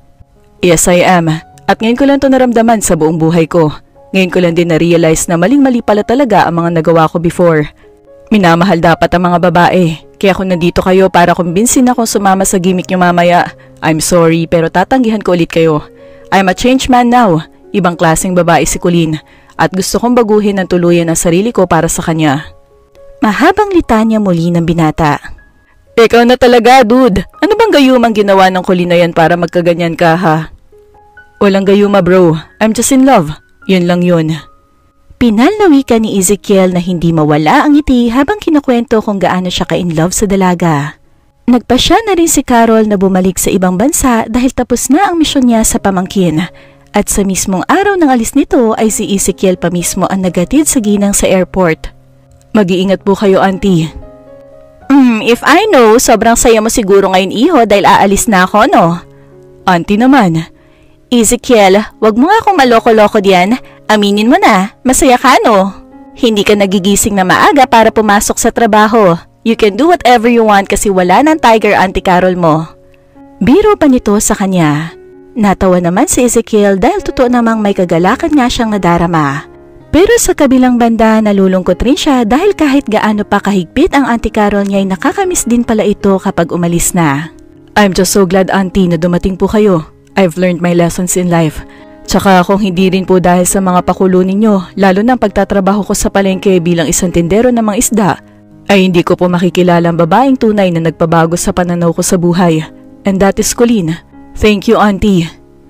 Yes, I am. At ngayon ko lang ito naramdaman sa buong buhay ko. Ngayon ko lang din na-realize na maling-mali pala talaga ang mga nagawa ko before. Minamahal dapat ang mga babae. Kaya kung nandito kayo para kumbinsin akong sumama sa gimmick nyo mamaya, I'm sorry pero tatanggihan ko ulit kayo. I'm a changed man now. Ibang klaseng babae si Colleen at gusto kong baguhin ang tuluyan ang sarili ko para sa kanya. Mahabang litanya muli ng binata. Ikaw na talaga, dude. Ano bang gayumang ginawa ng Colleen na yan para magkaganyan ka, ha? Walang gayuma, bro. I'm just in love. Yun lang yun. Pinalnawi ka ni Ezekiel na hindi mawala ang ngiti habang kinukwento kung gaano siya ka-in love sa dalaga. Nagpasya na rin si Carol na bumalik sa ibang bansa dahil tapos na ang misyon niya sa pamangkin. At sa mismong araw ng alis nito ay si Ezekiel pa mismo ang nagatid sa ginang sa airport. Mag-iingat po kayo, auntie. Hmm, if I know, sobrang saya mo siguro ngayon, iho, dahil aalis na ako, no? Auntie naman. Ezekiel, wag mo nga akong maloko-loko diyan. Aminin mo na, masaya ka, no? Hindi ka nagigising na maaga para pumasok sa trabaho. You can do whatever you want kasi wala ng tiger, Auntie Carol mo. Biro pa nito sa kanya. Natawa naman si Ezekiel dahil totoo namang may kagalakan nga siyang nadarama. Pero sa kabilang banda, nalulungkot rin siya dahil kahit gaano pa kahigpit ang Auntie Carol niya ay nakakamiss din pala ito kapag umalis na. I'm just so glad, Auntie, na dumating po kayo. I've learned my lessons in life. Tsaka kung hindi rin po dahil sa mga pakulo ninyo, lalo na ang pagtatrabaho ko sa palengke bilang isang tindero ng mga isda, ay hindi ko po makikilala ang babaeng tunay na nagpabago sa pananaw ko sa buhay. And that is Colleen. Thank you, Auntie.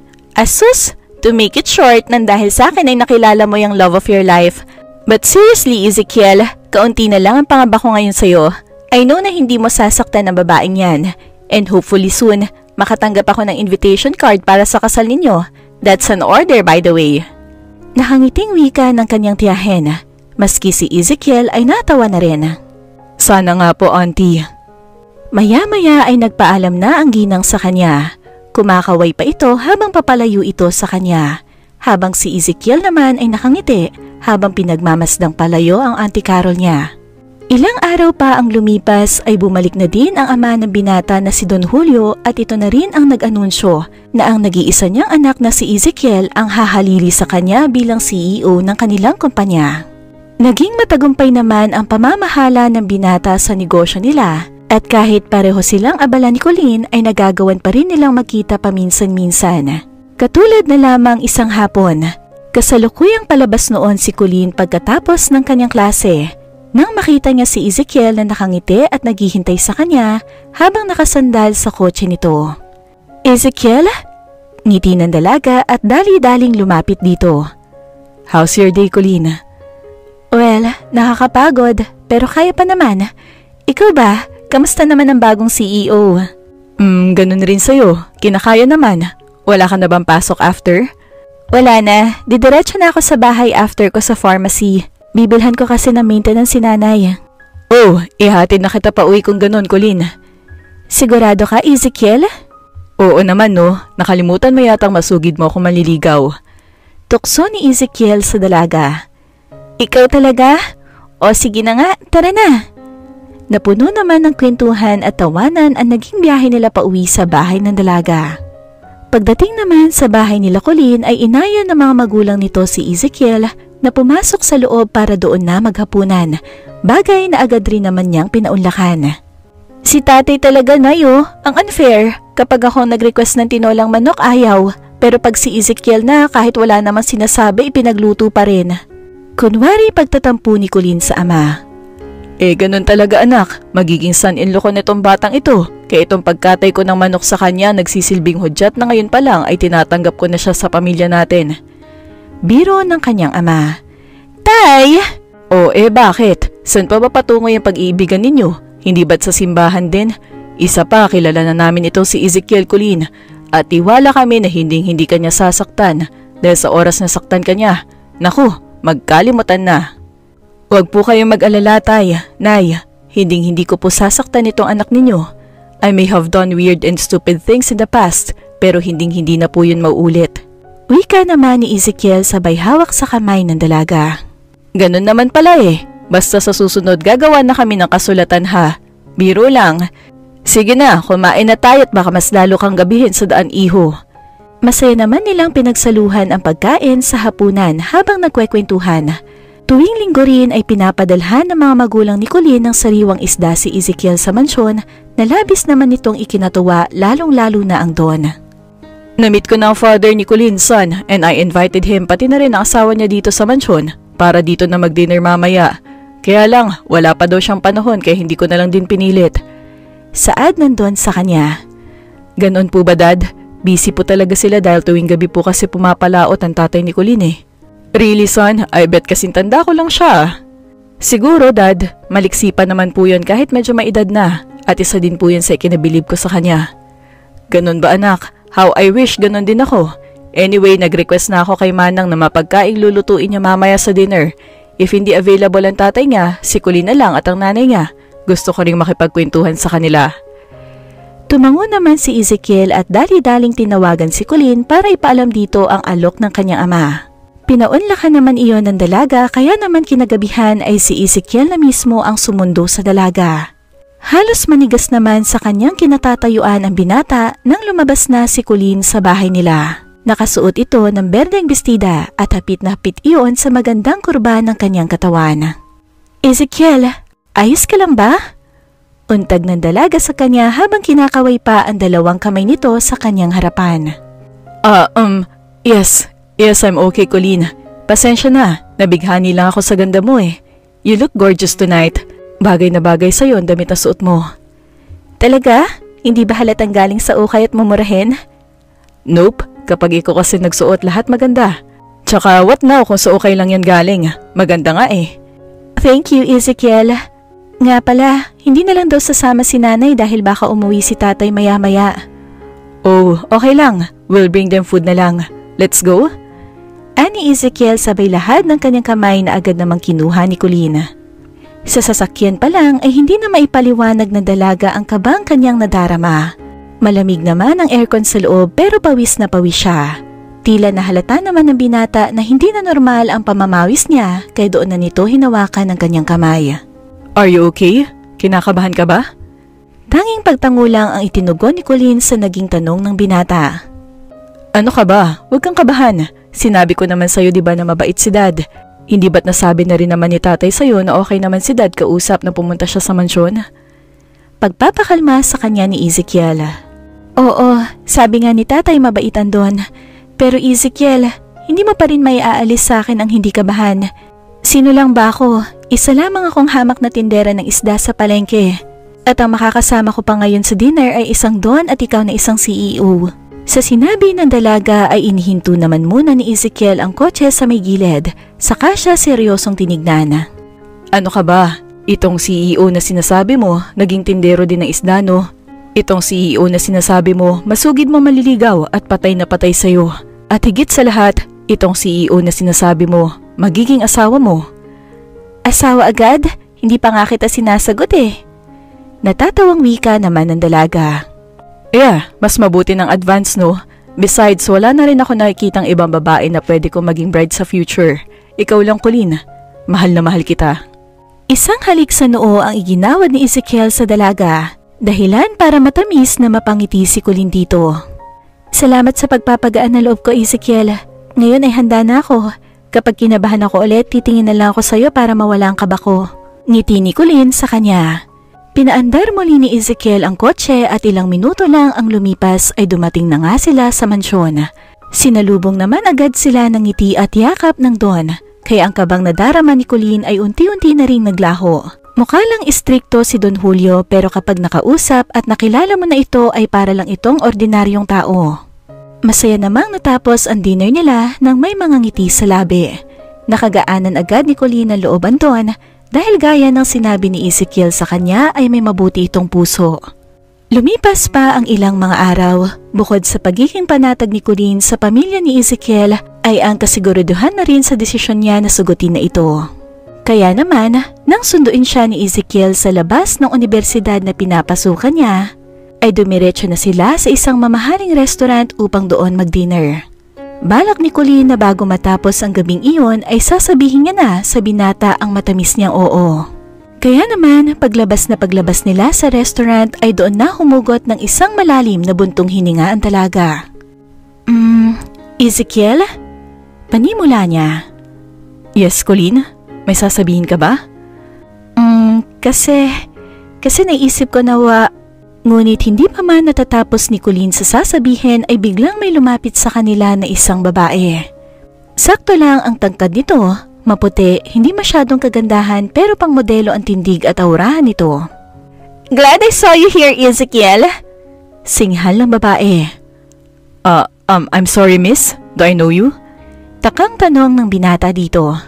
Asus! To make it short, nang dahil sa akin ay nakilala mo yung love of your life. But seriously, Ezekiel, kaunti na lang ang pangamba ko ngayon sa'yo. I know na hindi mo sasaktan ang babaeng yan. And hopefully soon, makatanggap ako ng invitation card para sa kasal ninyo. That's an order, by the way. Nakangiting wika ng kanyang tiyahin. Maski si Ezekiel ay natawa na rin. Sana nga po, Auntie. Maya-maya ay nagpaalam na ang ginang sa kanya. Kumakaway pa ito habang papalayo ito sa kanya. Habang si Ezekiel naman ay nakangiti habang pinagmamasdang palayo ang Auntie Carol niya. Ilang araw pa ang lumipas ay bumalik na din ang ama ng binata na si Don Julio at ito na rin ang nag-anunsyo na ang nag-iisa niyang anak na si Ezekiel ang hahalili sa kanya bilang C E O ng kanilang kumpanya. Naging matagumpay naman ang pamamahala ng binata sa negosyo nila. At kahit pareho silang abala ni Colleen ay nagagawan pa rin nilang magkita paminsan-minsan. Katulad na lamang isang hapon, kasalukuyang palabas noon si Colleen pagkatapos ng kanyang klase. Nang makita niya si Ezekiel na nakangiti at naghihintay sa kanya habang nakasandal sa kotse nito. Ezekiel? Ngiti ng dalaga at dali-daling lumapit dito. How's your day, Colleen? Well, nakakapagod pero kaya pa naman. Ikaw ba? Kamusta naman ang bagong C E O? Hmm, ganun rin sa'yo. Kinakaya naman. Wala ka na bang pasok after? Wala na. Didiretso na ako sa bahay after ko sa pharmacy. Bibilhan ko kasi ng maintenance si nanay. Oh, ihatid na kita pa uwi kung ganun, Colleen. Sigurado ka, Ezekiel? Oo naman, no. Nakalimutan mo yatang masugid mo kung maliligaw. Tukso ni Ezekiel sa dalaga. Ikaw talaga? O sige na nga, tara na. Napuno naman ng kwentuhan at tawanan ang naging biyahe nila pauwi sa bahay ng dalaga. Pagdating naman sa bahay nila Colleen ay inaya ng mga magulang nito si Ezekiel na pumasok sa loob para doon na maghapunan, bagay na agad rin naman niyang pinaunlakan. Si tatay talaga na yo, ang unfair. Kapag ako nag-request ng tinolang manok ayaw, pero pag si Ezekiel na kahit wala namang sinasabi ipinagluto pa rin. Kunwari pagtatampo ni Colleen sa ama. Eh ganun talaga anak, magiging son-in-law ko nitong batang ito. Kaya itong pagkatay ko ng manok sa kanya nagsisilbing hudyat na ngayon pa lang ay tinatanggap ko na siya sa pamilya natin. Biro ng kanyang ama. Tay! O eh bakit? Saan pa ba patungo yung pag-iibigan ninyo? Hindi ba't sa simbahan din? Isa pa, kilala na namin ito si Ezekiel, Colleen. At tiwala kami na hindi hindi kanya sasaktan dahil sa oras na saktan kanya. Naku, magkalimutan na. Huwag po kayong mag-alala, tay, nay. Hinding-hindi ko po sasaktan itong anak ninyo. I may have done weird and stupid things in the past, pero hinding-hindi na po yun mauulit. Wika naman ni Ezekiel sabay hawak sa kamay ng dalaga. Ganun naman pala eh. Basta sa susunod gagawa na kami ng kasulatan ha. Biro lang. Sige na, kumain na tayo at baka mas lalo kang gabihin sa daan, iho. Masaya naman nilang pinagsaluhan ang pagkain sa hapunan habang nagkwekwentuhan. Tuwing linggo rin ay pinapadalhan ng mga magulang ni Colleen ng sariwang isda si Ezekiel sa mansyon na labis naman itong ikinatuwa lalong-lalo na ang Don. Namit ko na ang father ni Colleen, son, and I invited him pati na rin ang asawa niya dito sa mansyon para dito na mag-dinner mamaya. Kaya lang, wala pa daw siyang panahon kaya hindi ko na lang din pinilit. Saad ng Don sa kanya. Ganon po ba, Dad? Busy po talaga sila dahil tuwing gabi po kasi pumapalaot ang tatay ni Colleen eh. Really, son? I bet kasing tanda ko lang siya. Siguro, Dad. Maliksi pa naman po yun kahit medyo may edad na. At isa din po yun sa ikinabilib ko sa kanya. Ganon ba, anak? How I wish ganon din ako. Anyway, nag-request na ako kay Manang na mapagkaing lulutuin niya mamaya sa dinner. If hindi available ang tatay niya, si Colleen na lang at ang nanay niya. Gusto ko ring makipagkwentuhan sa kanila. Tumango naman si Ezekiel at dali-daling tinawagan si Colleen para ipaalam dito ang alok ng kanyang ama. Pinaunlakan naman iyon ng dalaga kaya naman kinagabihan ay si Ezekiel na mismo ang sumundo sa dalaga. Halos manigas naman sa kanyang kinatatayuan ang binata nang lumabas na si Colleen sa bahay nila. Nakasuot ito ng berdeng bestida at hapit na hapit iyon sa magandang kurba ng kanyang katawan. Ezekiel, ayos ka lang ba? Untag ng dalaga sa kanya habang kinakaway pa ang dalawang kamay nito sa kanyang harapan. Ah, um, yes. Yes, I'm okay, Colleen. Pasensya na, nabighani lang ako sa ganda mo eh. You look gorgeous tonight. Bagay na bagay sa'yo ang damit na suot mo. Talaga? Hindi ba halatang galing sa ukay at mumurahin? Nope, kapag ikaw kasi nagsuot lahat maganda. Tsaka what now kung sa ukay lang yan galing? Maganda nga eh. Thank you, Ezekiel. Nga pala, hindi na lang daw sasama si nanay dahil baka umuwi si tatay maya-maya. Oh, okay lang. We'll bring them food na lang. Let's go? Ani Ezekiel sabay lahat ng kanyang kamay na agad namang kinuha ni Colleen. Sa sasakyan pa lang ay hindi na maipaliwanag ng dalaga ang kabang kanyang nadarama. Malamig naman ang aircon sa loob pero pawis na pawis siya. Tila nahalata naman ng binata na hindi na normal ang pamamawis niya kaya doon na nito hinawakan ng kanyang kamay. Are you okay? Kinakabahan ka ba? Tanging pagtango lang ang itinugon ni Colleen sa naging tanong ng binata. Ano ka ba? Huwag kang kabahan. Sinabi ko naman sa'yo diba na mabait si Dad? Hindi ba't nasabi na rin naman ni tatay sa'yo na okay naman si Dad kausap na pumunta siya sa mansyon? Pagpapakalma sa kanya ni Ezekiel. Oo, sabi nga ni tatay mabaitan doon. Pero Ezekiel, hindi mo pa rin may aalis sa akin ang hindi kabahan. Sino lang ba ako? Isa lamang akong hamak na tindera ng isda sa palengke. At ang makakasama ko pa ngayon sa dinner ay isang Don at ikaw na isang C E O. Sa sinabi ng dalaga ay inihinto naman muna ni Ezekiel ang kotse sa may gilid, saka siya seryosong tinignan. Ano ka ba? Itong C E O na sinasabi mo, naging tindero din ng isda no? Itong C E O na sinasabi mo, masugid mo maliligaw at patay na patay sa'yo. At higit sa lahat, itong C E O na sinasabi mo, magiging asawa mo. Asawa agad? Hindi pa nga kita sinasagot eh. Natatawang wika naman ng dalaga. Yeah, mas mabuti ng advance no. Besides, wala na rin ako nakikitang ibang babae na pwede kong maging bride sa future. Ikaw lang, Colleen. Mahal na mahal kita. Isang halik sa noo ang iginawad ni Ezekiel sa dalaga. Dahilan para matamis na mapangiti si Colleen dito. Salamat sa pagpapagaan na loob ko, Ezekiel. Ngayon ay handa na ako. Kapag kinabahan ako ulit, titingin na lang ako sa'yo para mawala ang kaba ko. Ngiti ni Colleen sa kanya. Pinaandar muli ni Ezekiel ang kotse at ilang minuto lang ang lumipas ay dumating na nga sila sa mansyon. Sinalubong naman agad sila ng ngiti at yakap ng Don, kaya ang kabang nadarama ni Colleen ay unti-unti na ring naglaho. Mukha lang istrikto si Don Julio pero kapag nakausap at nakilala mo na ito ay para lang itong ordinaryong tao. Masaya namang natapos ang dinner nila nang may mga ngiti sa labi. Nakagaanan agad ni Colleen ang loob ang Don dahil gaya ng sinabi ni Ezekiel sa kanya ay may mabuti itong puso. Lumipas pa ang ilang mga araw, bukod sa pagiging panatag ni Colleen sa pamilya ni Ezekiel ay ang kasiguraduhan na rin sa desisyon niya na sugutin na ito. Kaya naman, nang sunduin siya ni Ezekiel sa labas ng universidad na pinapasukan niya, ay dumiretso na sila sa isang mamahaling restaurant upang doon mag-dinner. Balak ni Colleen na bago matapos ang gabing iyon ay sasabihin niya na sa binata ang matamis niyang oo. Kaya naman, paglabas na paglabas nila sa restaurant ay doon na humugot ng isang malalim na buntong hininga ang dalaga. Hmm, Ezekiel? Panimula niya. Yes, Colleen? May sasabihin ka ba? Hmm, kasi, kasi naisip ko na wa... Ngunit hindi pa man natatapos ni Colleen sa sasabihin ay biglang may lumapit sa kanila na isang babae. Sakto lang ang tangkad nito, maputi, hindi masyadong kagandahan pero pang modelo ang tindig at aurahan nito. Glad I saw you here, Ezekiel. Singhal ng babae. Uh, um, I'm sorry miss, do I know you? Takang tanong ng binata dito.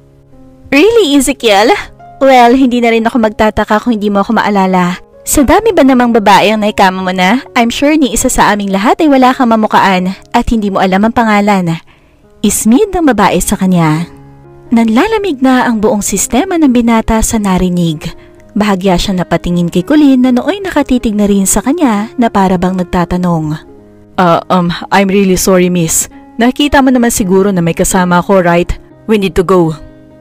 Really, Ezekiel? Well, hindi na rin ako magtataka kung hindi mo ako maalala. Sa dami ba namang babae ang naikama mo na, I'm sure ni isa sa aming lahat ay wala kang mamukaan at hindi mo alam ang pangalan. Ismid ng babae sa kanya. Nanlalamig na ang buong sistema ng binata sa narinig. Bahagya siya napatingin kay Colleen na nooy nakatitig na rin sa kanya na para bang nagtatanong. Uh, um, I'm really sorry miss. Nakita mo naman siguro na may kasama ako, right? We need to go.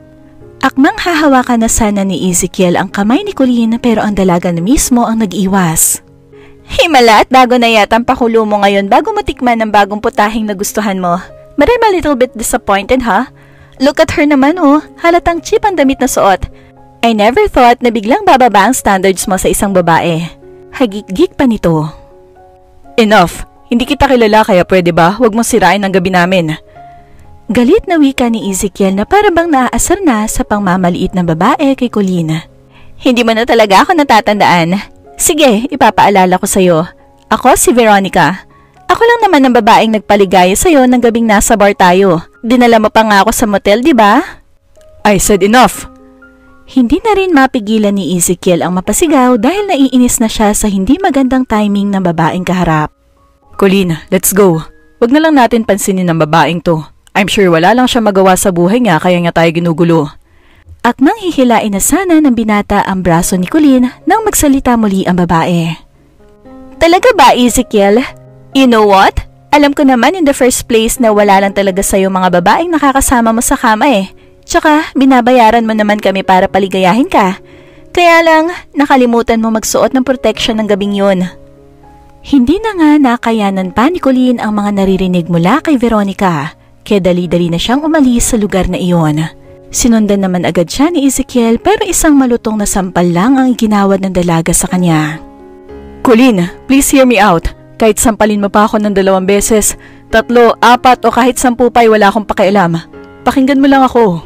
Akmang hahawakan na sana ni Ezekiel ang kamay ni Colleen pero ang dalaga na mismo ang nag-iwas. Himala at bago na yata ang pakulo mo ngayon bago mo tikman ang bagong putahing nagustuhan mo. But I'm a little bit disappointed, ha? Look at her naman, oh. Halatang cheap ang damit na suot. I never thought na biglang bababa ang standards mo sa isang babae. Hagik-gik pa nito. Enough. Hindi kita kilala kaya pwede ba? Huwag mong sirain ang gabi namin. Galit na wika ni Ezekiel na para bang naaasar na sa pangmamaliit ng babae kay Colleen. Hindi mo na talaga ako natatandaan. Sige, ipapaalala ko sa'yo. Ako si Veronica. Ako lang naman ang babaeng nagpaligaya sa'yo ng gabing nasa bar tayo. Dinala mo pa nga ako sa motel, di ba? I said enough. Hindi na rin mapigilan ni Ezekiel ang mapasigaw dahil naiinis na siya sa hindi magandang timing ng babaeng kaharap. Colleen, let's go. Wag na lang natin pansinin ng babaeng to. I'm sure wala lang siya magawa sa buhay niya kaya nga tayo ginugulo. Akmang hihilain na sana ng binata ang braso ni Colleen nang magsalita muli ang babae. Talaga ba, Ezekiel? You know what? Alam ko naman in the first place na wala lang talaga sa'yo mga babaeng nakakasama mo sa kama eh. Tsaka, binabayaran mo naman kami para paligayahin ka. Kaya lang, nakalimutan mo magsuot ng protection ng gabing yun. Hindi na nga nakayanan pa ni Colleen ang mga naririnig mula kay Veronica, kaya dali-dali na siyang umalis sa lugar na iyon. Sinundan naman agad siya ni Ezekiel pero isang malutong na sampal lang ang iginawad ng dalaga sa kanya. Colleen, please hear me out. Kahit sampalin mo pa ako ng dalawang beses, tatlo, apat o kahit sampu pa'y wala akong pakialam. Pakinggan mo lang ako.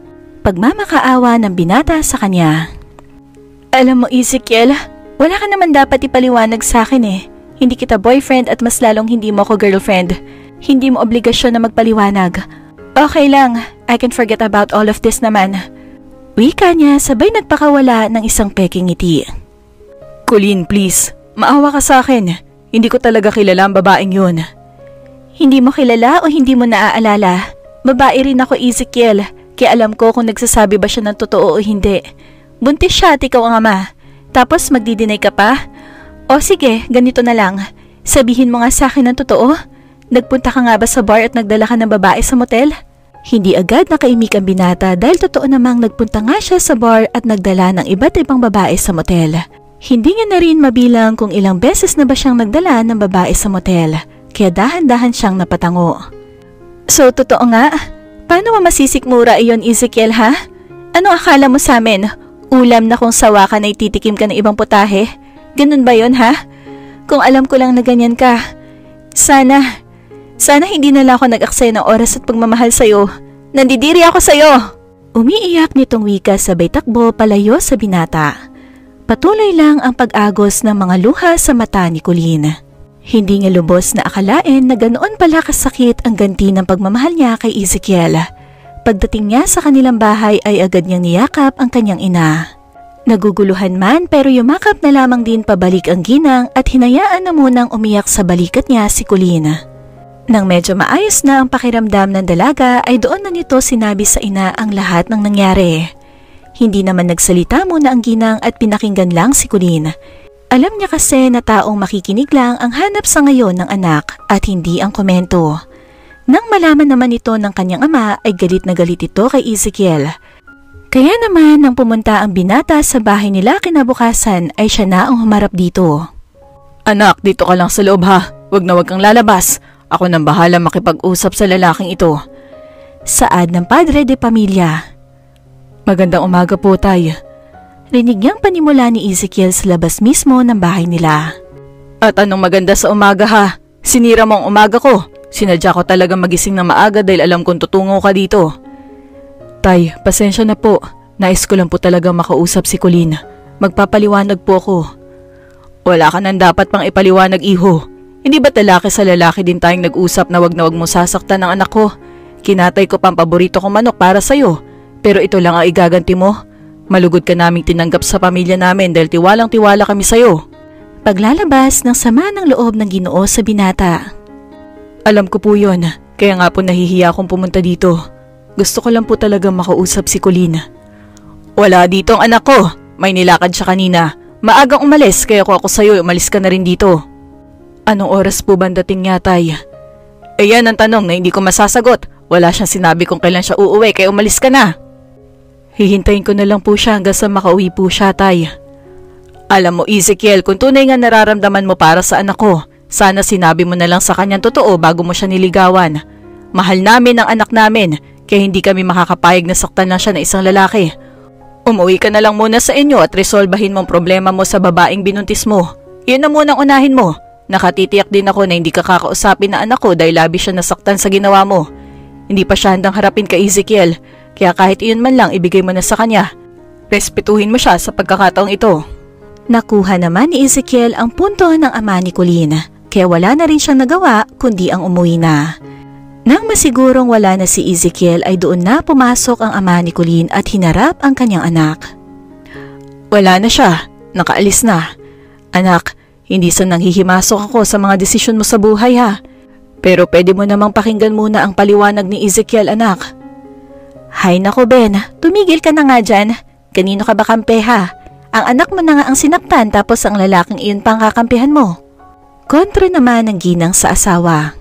Pagmamakaawa ng binata sa kanya. Alam mo, Ezekiel, wala ka naman dapat ipaliwanag sa akin eh. Hindi kita boyfriend at mas lalong hindi mo ako girlfriend. Hindi mo obligasyon na magpaliwanag. Okay lang, I can forget about all of this naman. Wika niya sabay nagpakawala ng isang peking ngiti. Colleen, please, maawa ka sa akin. Hindi ko talaga kilala ang babaeng yun. Hindi mo kilala o hindi mo naaalala? Babae rin ako, Ezekiel. Kaya alam ko kung nagsasabi ba siya ng totoo o hindi. Buntis siya at ikaw ang ama. Tapos magdidinay ka pa? O sige, ganito na lang. Sabihin mo nga sa akin ng totoo. Nagpunta ka nga ba sa bar at nagdala ka ng babae sa motel? Hindi agad nakaimik ang binata dahil totoo namang nagpunta nga siya sa bar at nagdala ng iba't ibang babae sa motel. Hindi niya na rin mabilang kung ilang beses na ba siyang nagdala ng babae sa motel. Kaya dahan-dahan siyang napatango. So totoo nga? Paano mo masisikmura iyon, Ezekiel, ha? Ano akala mo sa amin? Ulam na kung sawa ka na ititikim ka ng ibang putahe? Ganun ba yon, ha? Kung alam ko lang na ganyan ka. Sana, sana hindi na lang ako nag-aksaya ng oras at pagmamahal sa'yo. Nandidiri ako sa'yo! Umiiyak nitong wika sabay takbo palayo sa binata. Patuloy lang ang pag-agos ng mga luha sa mata ni Colleen. Hindi niya lubos na akalain na ganoon pala kasakit ang ganti ng pagmamahal niya kay Ezekiel. Pagdating niya sa kanilang bahay ay agad niyang niyakap ang kanyang ina. Naguguluhan man pero yumakap na lamang din pabalik ang ginang at hinayaan na munang umiyak sa balikat niya si Colleen. Nang medyo maayos na ang pakiramdam ng dalaga ay doon na nito sinabi sa ina ang lahat ng nangyari. Hindi naman nagsalita muna ang ginang at pinakinggan lang si Colleen. Alam niya kasi na taong makikinig lang ang hanap sa ngayon ng anak at hindi ang komento. Nang malaman naman ito ng kanyang ama ay galit na galit ito kay Ezekiel. Kaya naman nang pumunta ang binata sa bahay nila kinabukasan ay siya na ang humarap dito. Anak, dito ka lang sa loob ha. Wag na wag kang lalabas. Ako nang bahala makipag-usap sa lalaking ito. Saad ng padre de pamilya. Magandang umaga po, tay. Rinig niyang panimula ni Ezekiel sa labas mismo ng bahay nila. At anong maganda sa umaga ha? Sinira mo ang umaga ko. Sinadya ko talaga magising na maaga dahil alam kong tutungo ka dito. Tay, pasensya na po. Nais ko lang po talaga makausap si Colleen. Magpapaliwanag po ako. Wala ka nang dapat pang ipaliwanag, iho. Hindi ba't lalaki sa lalaki din tayong nag-usap na wag na wag mo sasaktan ng anak ko? Kinatay ko pang paborito kong manok para sa'yo. Pero ito lang ang igaganti mo. Malugod ka naming tinanggap sa pamilya namin dahil tiwalang-tiwala kami sa'yo. Paglalabas ng sama ng loob ng Ginoo sa binata. Alam ko po yun, kaya nga po nahihiya akong pumunta dito. Gusto ko lang po talaga makausap si Colleen. Wala dito ang anak ko. May nilakad siya kanina. Maagang umalis kaya ko ako sa'yo umalis ka na rin dito. Anong oras po ba dating niya, tay? Eh yan ang tanong na hindi ko masasagot. Wala siyang sinabi kung kailan siya uuwi kaya umalis ka na. Hihintayin ko na lang po siya hanggang sa makauwi po siya, tay. Alam mo, Ezekiel, kung tunay nga nararamdaman mo para sa anak ko, sana sinabi mo na lang sa kanyang totoo bago mo siya niligawan. Mahal namin ang anak namin, kaya hindi kami makakapayag na saktan lang siya ng isang lalaki. Umuwi ka na lang muna sa inyo at resolbahin mong problema mo sa babaeng binuntis mo. Iyon na munang unahin mo. Nakatitiyak din ako na hindi ka kakausapin na anak ko dahil labi siya nasaktan sa ginawa mo. Hindi pa siya handang harapin ka, Ezekiel, kaya kahit iyon man lang ibigay mo na sa kanya. Respetuhin mo siya sa pagkakataong ito. Nakuha naman ni Ezekiel ang punto ng ama ni Colleen, kaya wala na rin siyang nagawa kundi ang umuwi na. Nang masigurong wala na si Ezekiel ay doon na pumasok ang ama ni Colleen at hinarap ang kanyang anak. Wala na siya, nakaalis na. Anak, hindi sa nanghihimasok ako sa mga desisyon mo sa buhay ha. Pero pwede mo namang pakinggan muna ang paliwanag ni Ezekiel, anak. Hay nako Ben, tumigil ka na nga dyan. Kanino ka ba kampe ha? Ang anak mo na nga ang sinaktan tapos ang lalaking iyon pang kakampihan mo. Kontra naman ang ginang sa asawa.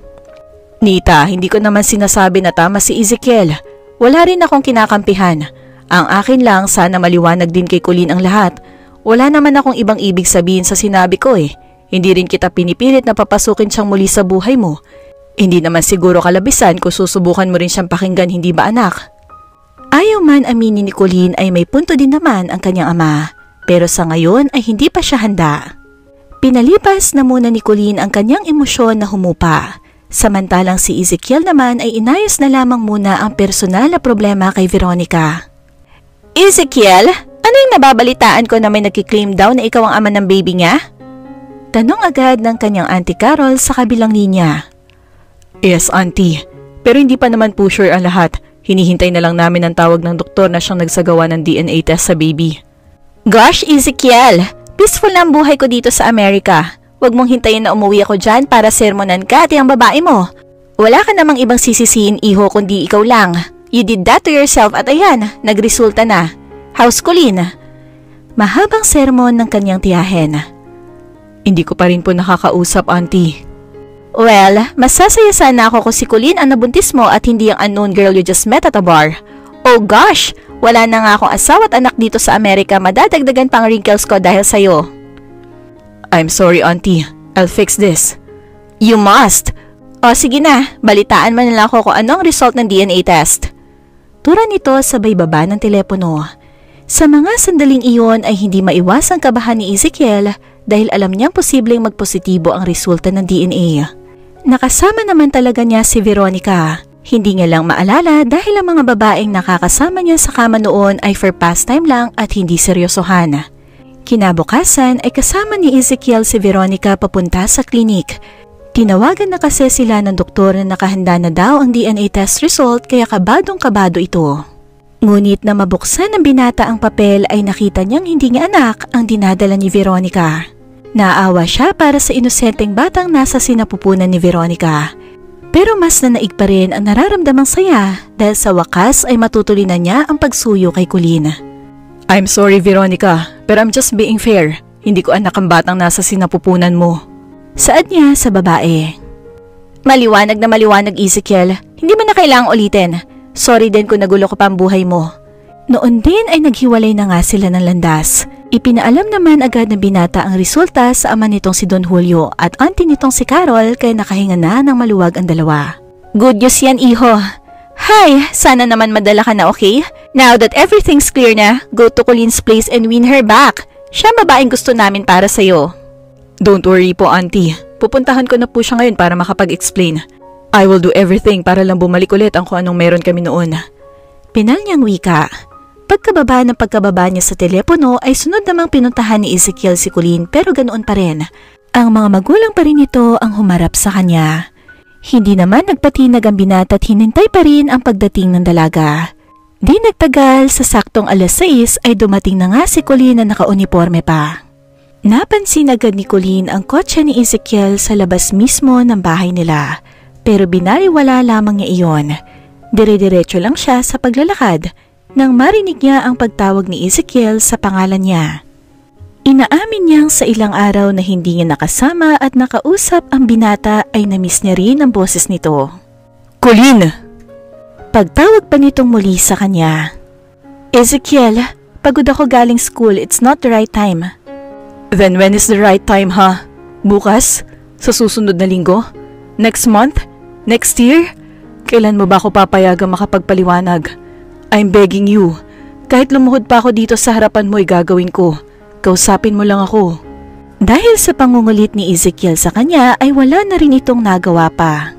Nita, hindi ko naman sinasabi na tama si Ezekiel. Wala rin akong kinakampihan. Ang akin lang sana maliwanag din kay Colleen ang lahat. Wala naman akong ibang ibig sabihin sa sinabi ko eh. Hindi rin kita pinipilit na papasukin siyang muli sa buhay mo. Hindi naman siguro kalabisan kung susubukan mo rin siyang pakinggan, hindi ba anak? Ayaw man aminin ni Colleen ay may punto din naman ang kanyang ama. Pero sa ngayon ay hindi pa siya handa. Pinalipas na muna ni Colleen ang kanyang emosyon na humupa. Samantalang si Ezekiel naman ay inayos na lamang muna ang personal na problema kay Veronica. Ezekiel, ano yung nababalitaan ko na may nagkiklaim daw na ikaw ang ama ng baby niya? Tanong agad ng kanyang Auntie Carol sa kabilang linya. Yes, Auntie. Pero hindi pa naman po sure ang lahat. Hinihintay na lang namin ang tawag ng doktor na siyang nagsagawa ng D N A test sa baby. Gosh, Ezekiel! Peaceful na ang buhay ko dito sa Amerika. Huwag mong hintayin na umuwi ako dyan para sermonan ka at ang babae mo. Wala ka namang ibang sisisihin, iho, kundi ikaw lang. You did that to yourself at ayan, nagresulta na. How's Colleen? Mahabang sermon ng kanyang tiyahin. Hindi ko pa rin po nakakausap, Auntie. Well, masasaya sana ako kung si Colleen ang nabuntis mo at hindi ang unknown girl you just met at a bar. Oh gosh! Wala na nga akong asawa at anak dito sa Amerika, madadagdagan pang wrinkles ko dahil sa'yo. I'm sorry, Auntie. I'll fix this. You must. O sige na, balitaan mo na lang ako kung anong result ng D N A test. Tura nito sabay baba ng telepono. Sa mga sandaling iyon ay hindi maiwasang kabahan ni Ezekiel dahil alam niyang posibleng magpositibo ang resulta ng D N A. Nakasama naman talaga niya si Veronica. Hindi niya lang maalala dahil ang mga babaeng nakakasama niya sa kama noon ay for pastime lang at hindi seryosohan. Kinabukasan ay kasama ni Ezekiel si Veronica papunta sa klinik. Tinawagan na kasi sila ng doktor na nakahanda na daw ang D N A test result kaya kabadong-kabado ito. Ngunit na mabuksan ng binata ang papel ay nakita niyang hindi niya anak ang dinadala ni Veronica. Naawa siya para sa inosenteng batang nasa sinapupunan ni Veronica. Pero mas nanaig pa rin ang nararamdamang saya dahil sa wakas ay matutuloy na niya ang pagsuyo kay Colleen. I'm sorry, Veronica, pero I'm just being fair. Hindi ko anak ang batang nasa sinapupunan mo. Saad niya sa babae. Maliwanag na maliwanag, Ezekiel. Hindi mo na kailangang ulitin. Sorry din kung nagulo ko pa ang buhay mo. Noon din ay naghiwalay na nga sila ng landas. Ipinaalam naman agad ng binata ang resulta sa ama nitong si Don Julio at auntie nitong si Carol kaya nakahinga na ng maluwag ang dalawa. Good news yan, iho. Hi, sana naman madala ka na, okay? Now that everything's clear na, go to Colleen's place and win her back. Siya babaeng gusto namin para sa'yo. Don't worry po, auntie. Pupuntahan ko na po siya ngayon para makapag-explain. I will do everything para lang bumalik ulit ang kung anong meron kami noon. Pinal niyang wika. Pagkababa ng pagkababa niya sa telepono ay sunod namang pinuntahan ni Ezekiel si Colleen pero ganoon pa rin. Ang mga magulang pa rin ito ang humarap sa kanya. Hindi naman nagpatinag ang binata at hinintay pa rin ang pagdating ng dalaga. Di nagtagal, sa saktong alas sais ay dumating na nga si Colleen na naka-uniforme pa. Napansin agad ni Colleen ang kotse ni Ezekiel sa labas mismo ng bahay nila. Pero binaliwala lamang niya iyon. Dire-diretso lang siya sa paglalakad nang marinig niya ang pagtawag ni Ezekiel sa pangalan niya. Inaamin niyang sa ilang araw na hindi niya nakasama at nakausap ang binata ay namiss niya rin ang boses nito. Colleen! Pagtawag pa nitong muli sa kanya. Ezekiel, pagod ako galing school, it's not the right time. Then when is the right time, ha? Bukas? Sa susunod na linggo? Next month? Next year? Kailan mo ba ako papayagang makapagpaliwanag? I'm begging you. Kahit lumuhod pa ako dito sa harapan mo ay gagawin ko. Kausapin mo lang ako. Dahil sa pangungulit ni Ezekiel sa kanya ay wala na rin itong nagawa pa.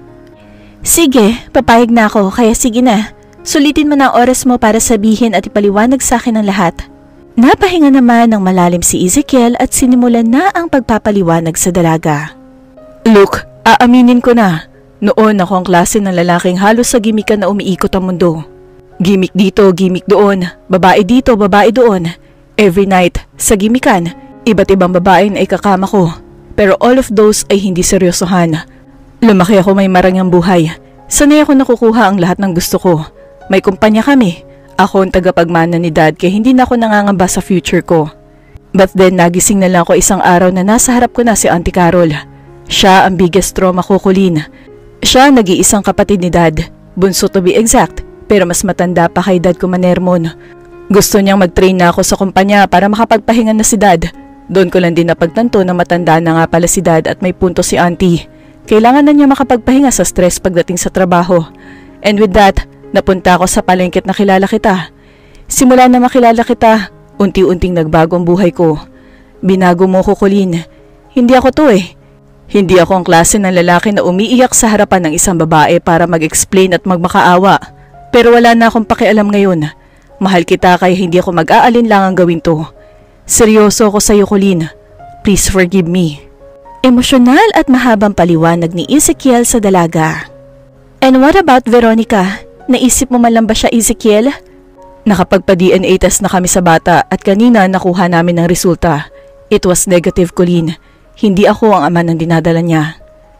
Sige, papayag na ako kaya sige na. Sulitin mo na ang oras mo para sabihin at ipaliwanag sa akin ang lahat. Napahinga naman ng malalim si Ezekiel at sinimulan na ang pagpapaliwanag sa dalaga. Look, aaminin ko na. Noon ako ang klase ng lalaking halos sa gimikan na umiikot ang mundo. Gimik dito, gimik doon, babae dito, babae doon. Every night, sa gimikan, iba't ibang babae na ikakama ko. Pero all of those ay hindi seryosohan. Lumaki ako may marangyang buhay. Sanay ako nakukuha ang lahat ng gusto ko. May kumpanya kami. Ako ang tagapagmana ni Dad kaya hindi na ako nangangamba sa future ko. But then nagising na lang ako isang araw na nasa harap ko na si Auntie Carol. Siya ang biggest trauma ko, Colleen. Siya nag-iisang kapatid ni Dad. Bunso to be exact, pero mas matanda pa kay Dad ko Manermon. Gusto niyang mag-train na ako sa kumpanya para makapagpahinga na si Dad. Doon ko lang din napagtanto na matanda na nga pala si Dad at may punto si Auntie. Kailangan na niya makapagpahinga sa stress pagdating sa trabaho. And with that, napunta ako sa palengket na kilala kita. Simula na makilala kita, unti-unting nagbago ang buhay ko. Binago mo ko, Colleen. Hindi ako to eh. Hindi ako ang klase ng lalaki na umiiyak sa harapan ng isang babae para mag-explain at magmakaawa. Pero wala na akong pakialam ngayon. Mahal kita kaya hindi ako mag-aalinlangang gawin to. Seryoso ako sa'yo, Colleen. Please forgive me. Emosyonal at mahabang paliwanag ni Ezekiel sa dalaga. And what about Veronica? Naisip mo man lang ba siya, Ezekiel? Nakapagpa-D N A test na kami sa bata at kanina nakuha namin ng resulta. It was negative, Colleen. Hindi ako ang ama ng dinadala niya.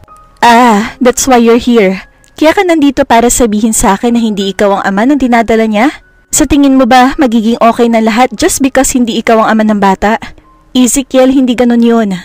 Ah, that's why you're here. Kaya ka nandito para sabihin sa akin na hindi ikaw ang ama ng dinadala niya? Sa tingin mo ba magiging okay na lahat just because hindi ikaw ang ama ng bata? Ezekiel, hindi ganun yun.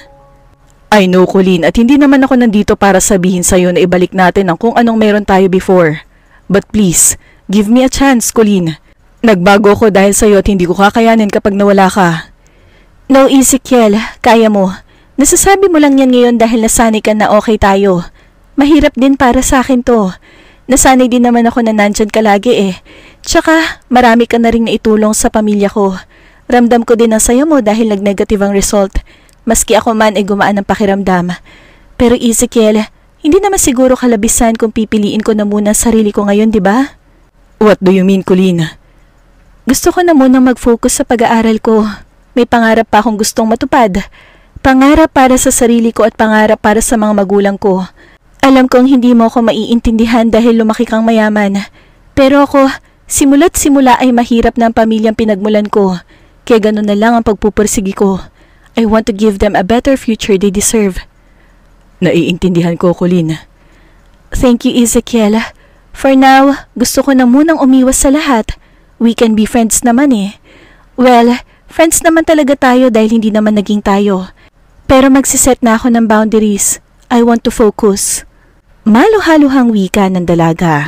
I know, Colleen, at hindi naman ako nandito para sabihin sa'yo na ibalik natin ang kung anong meron tayo before. But please, give me a chance, Colleen. Nagbago ako dahil sa'yo at hindi ko kakayanin kapag nawala ka. No, Ezekiel, kaya mo. Nasasabi mo lang yan ngayon dahil nasanay ka na okay tayo. Mahirap din para sa akin to. Nasanay din naman ako na nandyan ka lagi eh. Tsaka, marami ka na rin naitulong sa pamilya ko. Ramdam ko din ang sayo mo dahil nag-negative ang result. Maski ako man ay gumaan ang pakiramdam. Pero Ezekiel, hindi naman siguro kalabisan kung pipiliin ko na muna sarili ko ngayon, di ba? What do you mean, Colleen? Gusto ko na muna mag-focus sa pag-aaral ko. May pangarap pa akong gustong matupad. Pangarap para sa sarili ko at pangarap para sa mga magulang ko. Alam kong hindi mo ako maiintindihan dahil lumaki kang mayaman. Pero ako, simula't simula ay mahirap na ang pamilyang pinagmulan ko. Kaya ganun na lang ang pagpupursigi ko. I want to give them a better future they deserve. Naiintindihan ko, Colleen. Thank you, Ezekiel. For now, gusto ko na munang umiwas sa lahat. We can be friends naman eh. Well, friends naman talaga tayo dahil hindi naman naging tayo. Pero magsiset na ako ng boundaries. I want to focus. Maluhaluhang wika ng dalaga.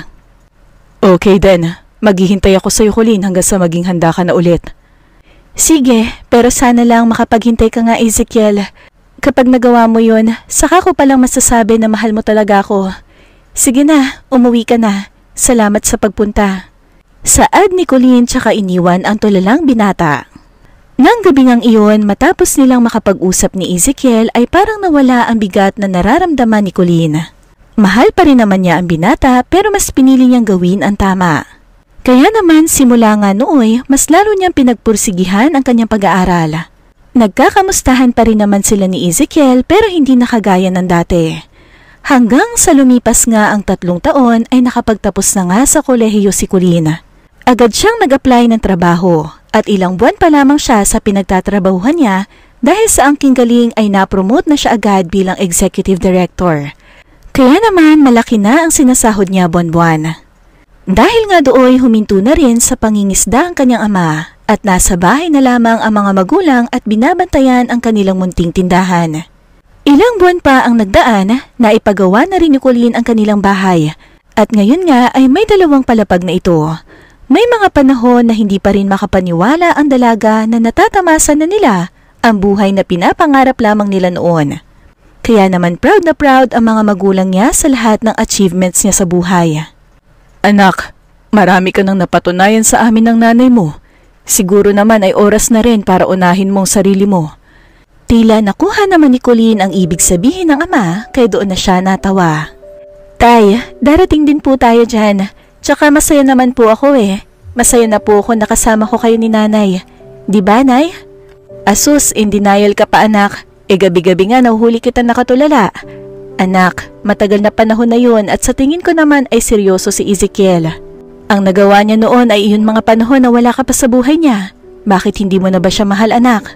Okay then, maghihintay ako sa'yo, Colleen, hanggang sa maging handa ka na ulit. Sige, pero sana lang makapaghintay ka nga, Ezekiel. Kapag nagawa mo yun, saka ko palang masasabi na mahal mo talaga ako. Sige na, umuwi ka na. Salamat sa pagpunta. Saad ni Colleen tsaka iniwan ang tulalang binata. Nang gabing ang iyon, matapos nilang makapag-usap ni Ezekiel ay parang nawala ang bigat na nararamdaman ni Colleen. Mahal pa rin naman niya ang binata pero mas pinili niyang gawin ang tama. Kaya naman simula nga nooy, mas lalo niyang pinagpursigihan ang kanyang pag-aaral. Nagkakamustahan pa rin naman sila ni Ezekiel pero hindi nakagaya ng dati. Hanggang sa lumipas nga ang tatlong taon ay nakapagtapos na nga sa kolehiyo si Colleen. Agad siyang nag-apply ng trabaho at ilang buwan pa lamang siya sa pinagtatrabahuhan niya dahil sa angking galing ay napromote na siya agad bilang executive director. Kaya naman malaki na ang sinasahod niya buwan-buwan. Dahil nga dooy huminto na rin sa pangingisda ang kanyang ama at nasa bahay na lamang ang mga magulang at binabantayan ang kanilang munting tindahan. Ilang buwan pa ang nagdaan na ipagawa na rin ni Colleen ang kanilang bahay at ngayon nga ay may dalawang palapag na ito. May mga panahon na hindi pa rin makapaniwala ang dalaga na natatamasa na nila ang buhay na pinapangarap lamang nila noon. Kaya naman proud na proud ang mga magulang niya sa lahat ng achievements niya sa buhay. Anak, marami ka nang napatunayan sa amin ng nanay mo. Siguro naman ay oras na rin para unahin mong sarili mo. Tila nakuha naman ni Colleen ang ibig sabihin ng ama, kaya doon na siya natawa. Tay, darating din po tayo dyan. Tsaka masaya naman po ako eh. Masaya na po ako nakasama ko kayo ni nanay. Di ba, Nay? Asus, in denial ka pa anak. E gabi-gabi nga nahuhuli kita nakatulala. Anak, matagal na panahon na yun at sa tingin ko naman ay seryoso si Ezekiel. Ang nagawa niya noon ay iyon mga panahon na wala ka pa sa buhay niya. Bakit hindi mo na ba siya mahal, anak?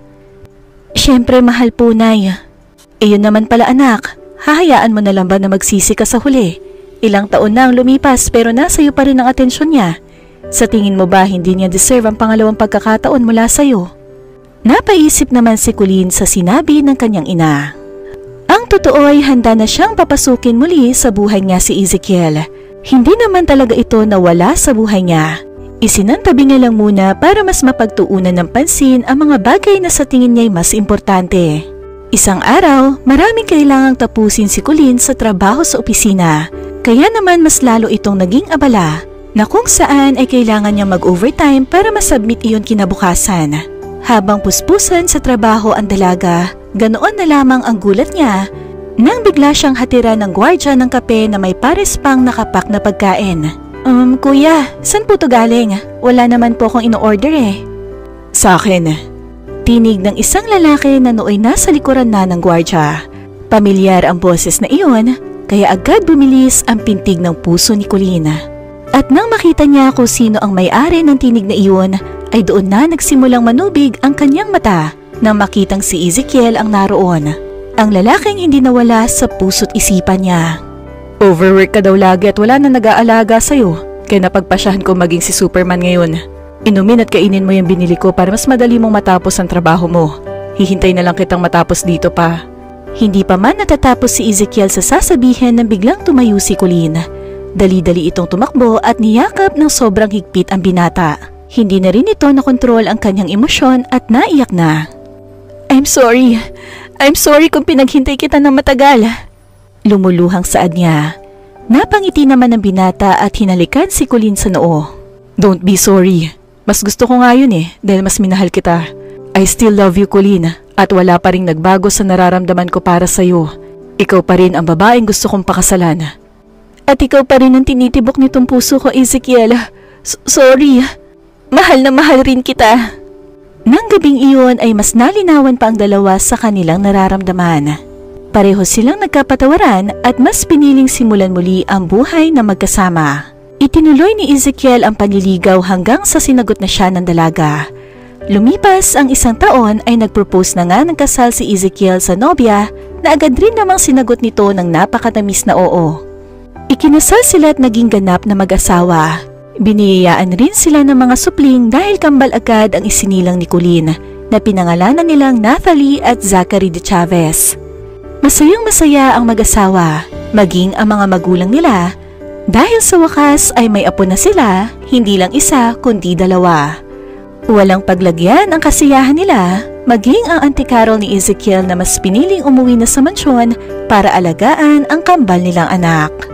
Siyempre mahal po, Nay. Iyon naman pala, anak. Hahayaan mo na lang ba na magsisi ka sa huli? Ilang taon na ang lumipas pero nasa iyo pa rin ang atensyon niya. Sa tingin mo ba hindi niya deserve ang pangalawang pagkakataon mula sa iyo? Napaisip naman si Colleen sa sinabi ng kanyang ina. Ang totoo ay handa na siyang papasukin muli sa buhay niya si Ezekiel. Hindi naman talaga ito nawala sa buhay niya. Isinantabi niya lang muna para mas mapagtuunan ng pansin ang mga bagay na sa tingin niya ay mas importante. Isang araw, maraming kailangang tapusin si Colleen sa trabaho sa opisina. Kaya naman mas lalo itong naging abala na kung saan ay kailangan niya mag-overtime para masubmit iyon kinabukasan. Habang puspusan sa trabaho ang dalaga, ganoon na lamang ang gulat niya nang bigla siyang hatira ng gwardya ng kape na may pares pang nakapak na pagkain. Um, kuya, saan po to galing? Wala naman po akong ino-order eh. Sa akin. Tinig ng isang lalaki na nooy nasa likuran na ng gwardya. Pamilyar ang boses na iyon, kaya agad bumilis ang pintig ng puso ni Colleen. At nang makita niya kung sino ang may-ari ng tinig na iyon, ay doon na nagsimulang manubig ang kanyang mata nang makitang si Ezekiel ang naroon. Ang lalaking hindi nawala sa puso't isipan niya. Overwork ka daw lagi at wala na nag-aalaga sa'yo, kaya napagpasyahan ko maging si Superman ngayon. Inumin at kainin mo yung binili ko para mas madali mong matapos ang trabaho mo. Hihintay na lang kitang matapos dito pa. Hindi pa man natatapos si Ezekiel sa sasabihin nang biglang tumayo si Colleen. Dali-dali itong tumakbo at niyakap ng sobrang higpit ang binata. Hindi na rin ito nakontrol ang kanyang emosyon at naiyak na. I'm sorry. I'm sorry kung pinaghintay kita ng matagal. Lumuluhang saad niya. Napangiti naman ng binata at hinalikan si Colleen sa noo. Don't be sorry. Mas gusto ko nga yun eh dahil mas minahal kita. I still love you, Colleen, at wala pa ring nagbago sa nararamdaman ko para sa'yo. Ikaw pa rin ang babaeng gusto kong pakasalan. At ikaw pa rin ang tinitibok nitong puso ko, Ezekiel. S- sorry. Mahal na mahal rin kita. Nang gabing iyon ay mas nalinawan pa ang dalawa sa kanilang nararamdaman. Pareho silang nagkapatawaran at mas piniling simulan muli ang buhay na magkasama. Itinuloy ni Ezekiel ang panliligaw hanggang sa sinagot na siya ng dalaga. Lumipas ang isang taon ay nagpropose na nga ng kasal si Ezekiel sa nobya na agad rin namang sinagot nito ng napakatamis na oo. Ikinasal sila at naging ganap na mag-asawa. Biniyayaan rin sila ng mga supling dahil kambal agad ang isinilang ni Colleen na pinangalanan nilang Nathalie at Zachary de Chavez. Masayang masaya ang mag-asawa, maging ang mga magulang nila, dahil sa wakas ay may apo na sila, hindi lang isa kundi dalawa. Walang paglagyan ang kasiyahan nila, maging ang Auntie Carol ni Ezekiel na mas piniling umuwi na sa mansyon para alagaan ang kambal nilang anak.